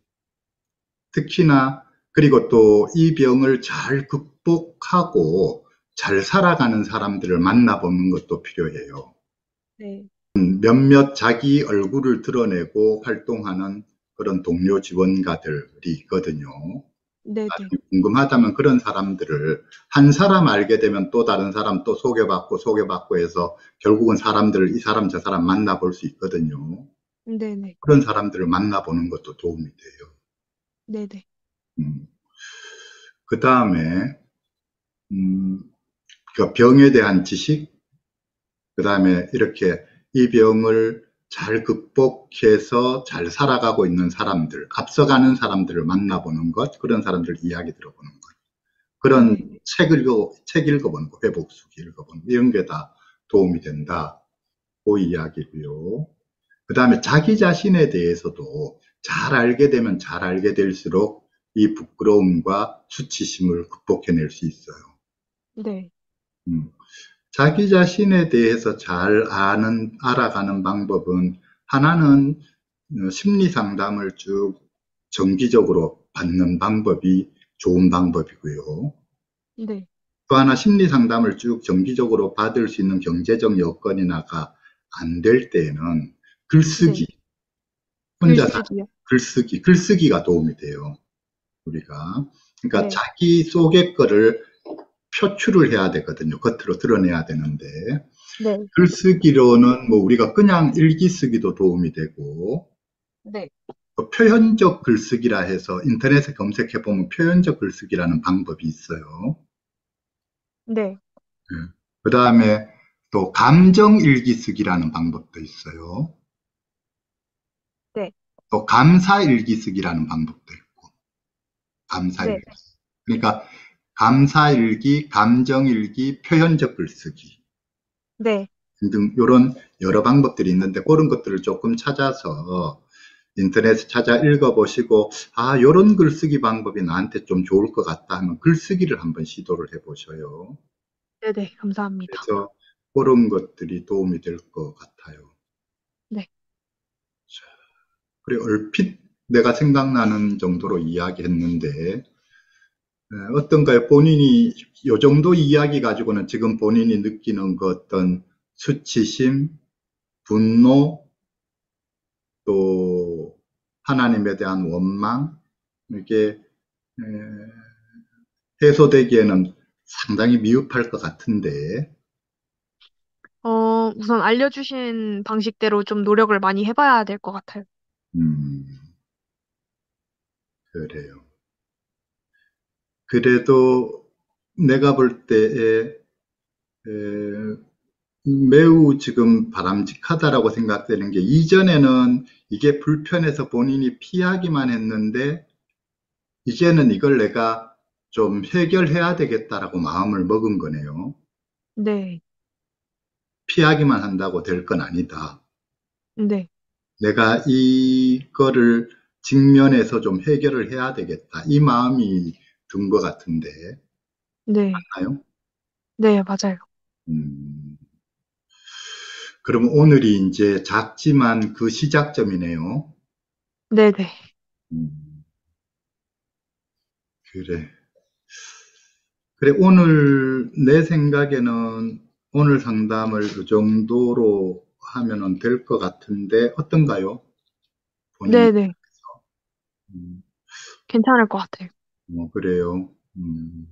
특히나 그리고 또 이 병을 잘 극복하고 잘 살아가는 사람들을 만나보는 것도 필요해요. 네, 몇몇 자기 얼굴을 드러내고 활동하는 그런 동료 지원가들이 있거든요. 네, 네, 궁금하다면 그런 사람들을 한 사람 알게 되면 또 다른 사람 또 소개받고 소개받고 해서 결국은 사람들을 이 사람 저 사람 만나볼 수 있거든요. 네, 네, 그런 사람들을 만나보는 것도 도움이 돼요. 네, 네, 음. 그 다음에 음, 그 병에 대한 지식, 그 다음에 이렇게 이 병을 잘 극복해서 잘 살아가고 있는 사람들, 앞서가는 사람들을 만나보는 것, 그런 사람들 이야기 들어보는 것, 그런 네, 책 읽어, 책 읽어보는 거, 회복수기 읽어보는 거, 이런 게 다 도움이 된다. 그 이야기고요. 그 다음에 자기 자신에 대해서도 잘 알게 되면 잘 알게 될수록 이 부끄러움과 수치심을 극복해낼 수 있어요. 네, 음. 자기 자신에 대해서 잘 아는, 알아가는 방법은 하나는 어, 심리 상담을 쭉 정기적으로 받는 방법이 좋은 방법이고요. 네, 또 하나 심리 상담을 쭉 정기적으로 받을 수 있는 경제적 여건이나가 안 될 때에는 네. 글쓰기, 혼자 사, 글쓰기요. 글쓰기, 글쓰기가 도움이 돼요. 우리가. 그러니까 네, 자기 속의 거를 표출을 해야 되거든요. 겉으로 드러내야 되는데. 네, 글쓰기로는 뭐 우리가 그냥 일기 쓰기도 도움이 되고, 네, 또 표현적 글쓰기라 해서 인터넷에 검색해 보면 표현적 글쓰기라는 방법이 있어요. 네, 그 다음에 또 감정 일기 쓰기라는 방법도 있어요. 네, 또 감사 일기 쓰기라는 방법도 있고, 감사 네, 일기. 그러니까 감사 일기, 감정 일기, 표현적 글쓰기 네, 등등 이런 여러 방법들이 있는데 그런 것들을 조금 찾아서 인터넷에 찾아 읽어보시고 아, 이런 글쓰기 방법이 나한테 좀 좋을 것 같다 하면 글쓰기를 한번 시도를 해보셔요. 네, 네, 감사합니다. 그래서 그런 것들이 도움이 될 것 같아요. 네, 그래, 얼핏 내가 생각나는 정도로 이야기했는데 에, 어떤가요? 본인이 요 정도 이야기 가지고는 지금 본인이 느끼는 그 어떤 수치심, 분노, 또 하나님에 대한 원망, 이게 에, 해소되기에는 상당히 미흡할 것 같은데, 어, 우선 알려주신 방식대로 좀 노력을 많이 해봐야 될 것 같아요. 음, 그래요. 그래도 내가 볼 때에 에, 매우 지금 바람직하다라고 생각되는 게 이전에는 이게 불편해서 본인이 피하기만 했는데 이제는 이걸 내가 좀 해결해야 되겠다라고 마음을 먹은 거네요. 네, 피하기만 한다고 될 건 아니다. 네, 내가 이거를 직면해서 좀 해결을 해야 되겠다. 이 마음이 든 것 같은데, 네, 맞나요? 네, 맞아요. 음, 그럼 오늘이 이제 작지만 그 시작점이네요. 네, 네. 음, 그래. 그래, 오늘 내 생각에는 오늘 상담을 이 정도로 하면은 될 것 같은데, 어떤가요? 본인. 네, 네. 음, 괜찮을 것 같아요. 뭐, 그래요. 음,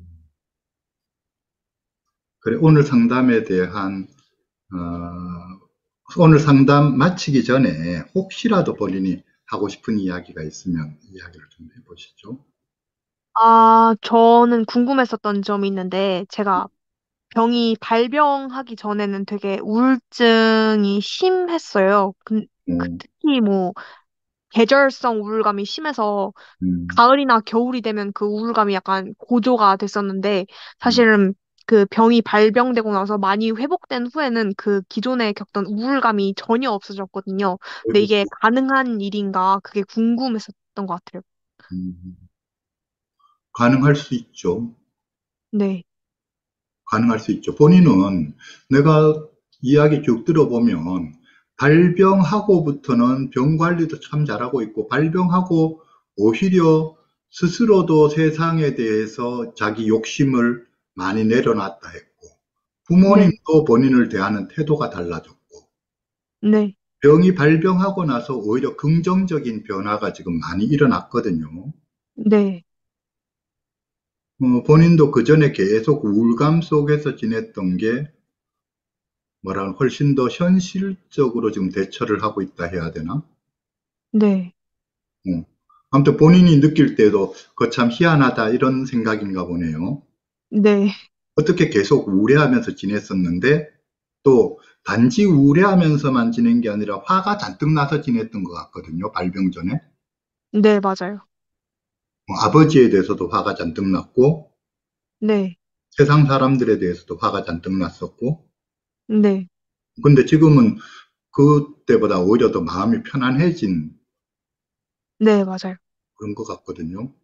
그래, 오늘 상담에 대한 어, 오늘 상담 마치기 전에 혹시라도 본인이 하고 싶은 이야기가 있으면 이야기를 좀 해보시죠. 아, 저는 궁금했었던 점이 있는데, 제가 병이 발병하기 전에는 되게 우울증이 심했어요. 근- 그 음, 특히 뭐, 계절성 우울감이 심해서 음, 가을이나 겨울이 되면 그 우울감이 약간 고조가 됐었는데 음, 사실은 그 병이 발병되고 나서 많이 회복된 후에는 그 기존에 겪던 우울감이 전혀 없어졌거든요. 근데 이게 가능한 일인가 그게 궁금했었던 것 같아요. 음, 가능할 수 있죠. 네, 가능할 수 있죠. 본인은 내가 이야기 쭉 들어보면 발병하고부터는 병 관리도 참 잘하고 있고 발병하고 오히려 스스로도 세상에 대해서 자기 욕심을 많이 내려놨다 했고 네, 부모님도 본인을 대하는 태도가 달라졌고 네, 병이 발병하고 나서 오히려 긍정적인 변화가 지금 많이 일어났거든요. 네, 어, 본인도 그 전에 계속 우울감 속에서 지냈던 게 뭐라 훨씬 더 현실적으로 지금 대처를 하고 있다 해야 되나? 네, 어. 아무튼 본인이 느낄 때도 그 참 희한하다 이런 생각인가 보네요. 네, 어떻게 계속 우울해하면서 지냈었는데 또 단지 우울해하면서만 지낸 게 아니라 화가 잔뜩 나서 지냈던 것 같거든요. 발병 전에. 네, 맞아요. 어, 아버지에 대해서도 화가 잔뜩 났고 네, 세상 사람들에 대해서도 화가 잔뜩 났었고 네, 근데 지금은 그때보다 오히려 더 마음이 편안해진 네, 맞아요. 그런 것 같거든요.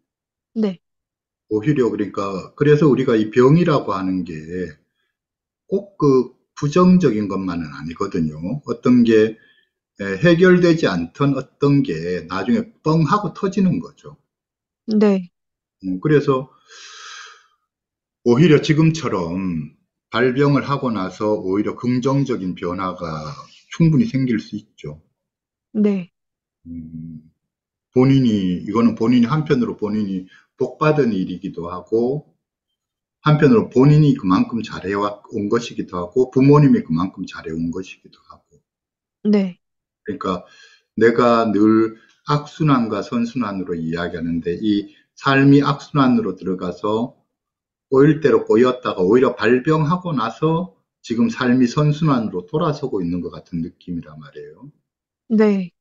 네, 오히려 그러니까 그래서 우리가 이 병이라고 하는 게 꼭 그 부정적인 것만은 아니거든요. 어떤 게 에, 해결되지 않던 어떤 게 나중에 뻥 하고 터지는 거죠. 네, 음, 그래서 오히려 지금처럼 발병을 하고 나서 오히려 긍정적인 변화가 충분히 생길 수 있죠. 네, 음, 본인이, 이거는 본인이 한편으로 본인이 복 받은 일이기도 하고, 한편으로 본인이 그만큼 잘해온 것이기도 하고, 부모님이 그만큼 잘해온 것이기도 하고. 네, 그러니까 내가 늘 악순환과 선순환으로 이야기하는데, 이 삶이 악순환으로 들어가서 꼬일 대로 꼬였다가 오히려 발병하고 나서 지금 삶이 선순환으로 돌아서고 있는 것 같은 느낌이란 말이에요. 네.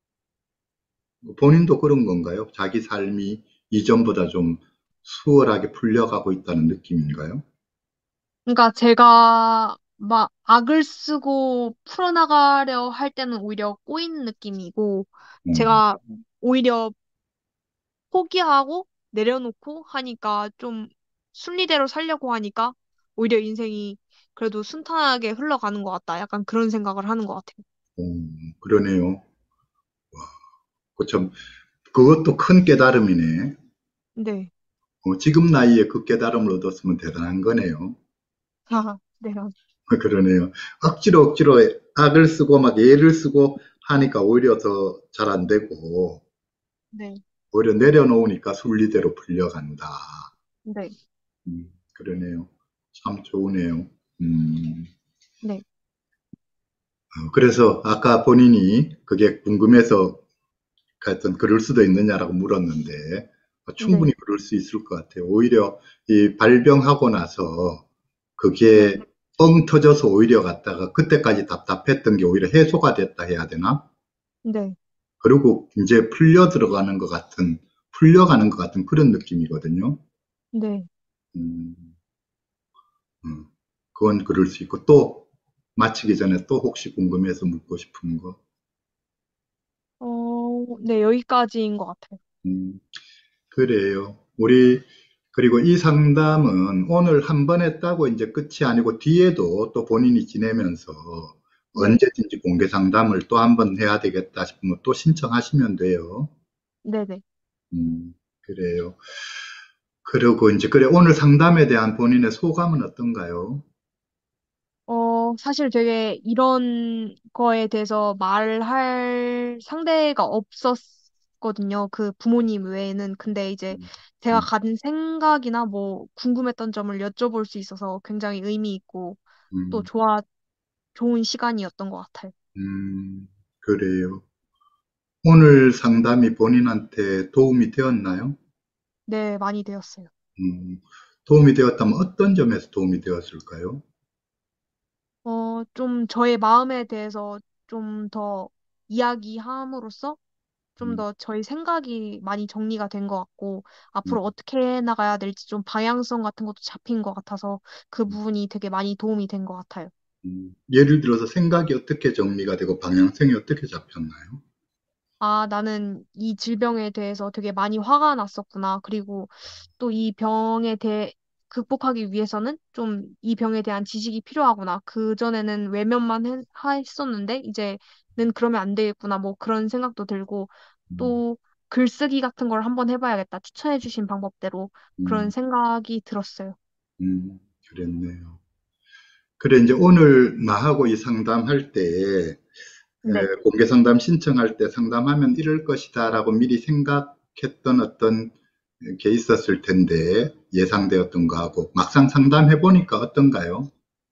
본인도 그런 건가요? 자기 삶이 이전보다 좀 수월하게 풀려가고 있다는 느낌인가요? 그러니까 제가 막 악을 쓰고 풀어나가려 할 때는 오히려 꼬이는 느낌이고, 음, 제가 오히려 포기하고 내려놓고 하니까 좀 순리대로 살려고 하니까 오히려 인생이 그래도 순탄하게 흘러가는 것 같다. 약간 그런 생각을 하는 것 같아요. 음, 그러네요. 그 참, 그것도 큰 깨달음이네. 네. 어, 지금 나이에 그 깨달음을 얻었으면 대단한 거네요. 아, 네. 그러네요. 억지로 억지로 악을 쓰고 막 예를 쓰고 하니까 오히려 더 잘 안 되고, 네. 오히려 내려놓으니까 순리대로 풀려간다. 네. 음, 그러네요. 참 좋으네요. 음, 네. 어, 그래서 아까 본인이 그게 궁금해서 하여튼 그럴 수도 있느냐라고 물었는데, 어, 충분히 네. 그럴 수 있을 것 같아요. 오히려 이 발병하고 나서 그게 네. 뻥 터져서 오히려 갔다가 그때까지 답답했던 게 오히려 해소가 됐다 해야 되나? 네. 그리고 이제 풀려 들어가는 것 같은, 풀려가는 것 같은 그런 느낌이거든요. 네. 음, 음, 그건 그럴 수 있고, 또 마치기 전에 또 혹시 궁금해서 묻고 싶은 거. 어, 네. 여기까지인 것 같아요. 음, 그래요. 우리, 그리고 이 상담은 오늘 한 번 했다고 이제 끝이 아니고 뒤에도 또 본인이 지내면서 네. 언제든지 공개 상담을 또 한 번 해야 되겠다 싶으면 또 신청하시면 돼요. 네네. 음, 그래요. 그리고 이제, 그래, 오늘 상담에 대한 본인의 소감은 어떤가요? 어, 사실 되게 이런 거에 대해서 말할 상대가 없었거든요. 그 부모님 외에는. 근데 이제 음, 제가 음, 가진 생각이나 뭐 궁금했던 점을 여쭤볼 수 있어서 굉장히 의미 있고 또 음, 좋아, 좋은 시간이었던 것 같아요. 음, 그래요. 오늘 상담이 본인한테 도움이 되었나요? 네, 많이 되었어요. 음, 도움이 되었다면 어떤 점에서 도움이 되었을까요? 어, 좀 저의 마음에 대해서 좀 더 이야기함으로써 좀 음, 더 저희 생각이 많이 정리가 된 것 같고, 음, 앞으로 어떻게 나가야 될지 좀 방향성 같은 것도 잡힌 것 같아서 그 부분이 되게 많이 도움이 된 것 같아요. 음. 예를 들어서 생각이 어떻게 정리가 되고 방향성이 어떻게 잡혔나요? 아, 나는 이 질병에 대해서 되게 많이 화가 났었구나. 그리고 또 이 병에 대해 극복하기 위해서는 좀 이 병에 대한 지식이 필요하구나. 그전에는 외면만 했, 했었는데, 이제는 그러면 안 되겠구나. 뭐 그런 생각도 들고, 음, 또 글쓰기 같은 걸 한번 해봐야겠다. 추천해주신 방법대로 그런 음, 생각이 들었어요. 음, 그랬네요. 그래, 이제 오늘 나하고 이 상담할 때, 네. 에, 공개 상담 신청할 때 상담하면 이럴 것이다라고 미리 생각했던 어떤 게 있었을 텐데, 예상되었던 거하고, 막상 상담해 보니까 어떤가요?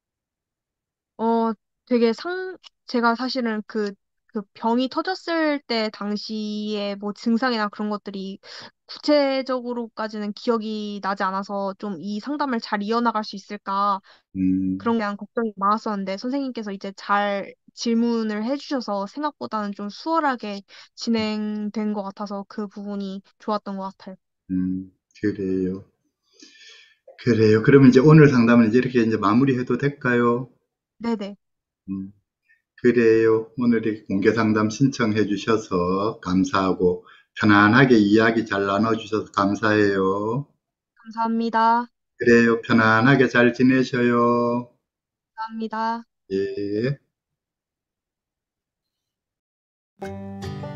어, 되게 상, 제가 사실은 그, 그 병이 터졌을 때 당시에 뭐 증상이나 그런 것들이 구체적으로까지는 기억이 나지 않아서 좀 이 상담을 잘 이어나갈 수 있을까 음, 그런 게 대한 걱정이 많았었는데 선생님께서 이제 잘 질문을 해주셔서 생각보다는 좀 수월하게 진행된 것 같아서 그 부분이 좋았던 것 같아요. 음, 그래요. 그래요. 그러면 이제 오늘 상담은 이제 이렇게 이제 마무리해도 될까요? 네네. 음, 그래요. 오늘 이 공개 상담 신청해 주셔서 감사하고, 편안하게 이야기 잘 나눠주셔서 감사해요. 감사합니다. 그래요. 편안하게 잘 지내셔요. 감사합니다. 예.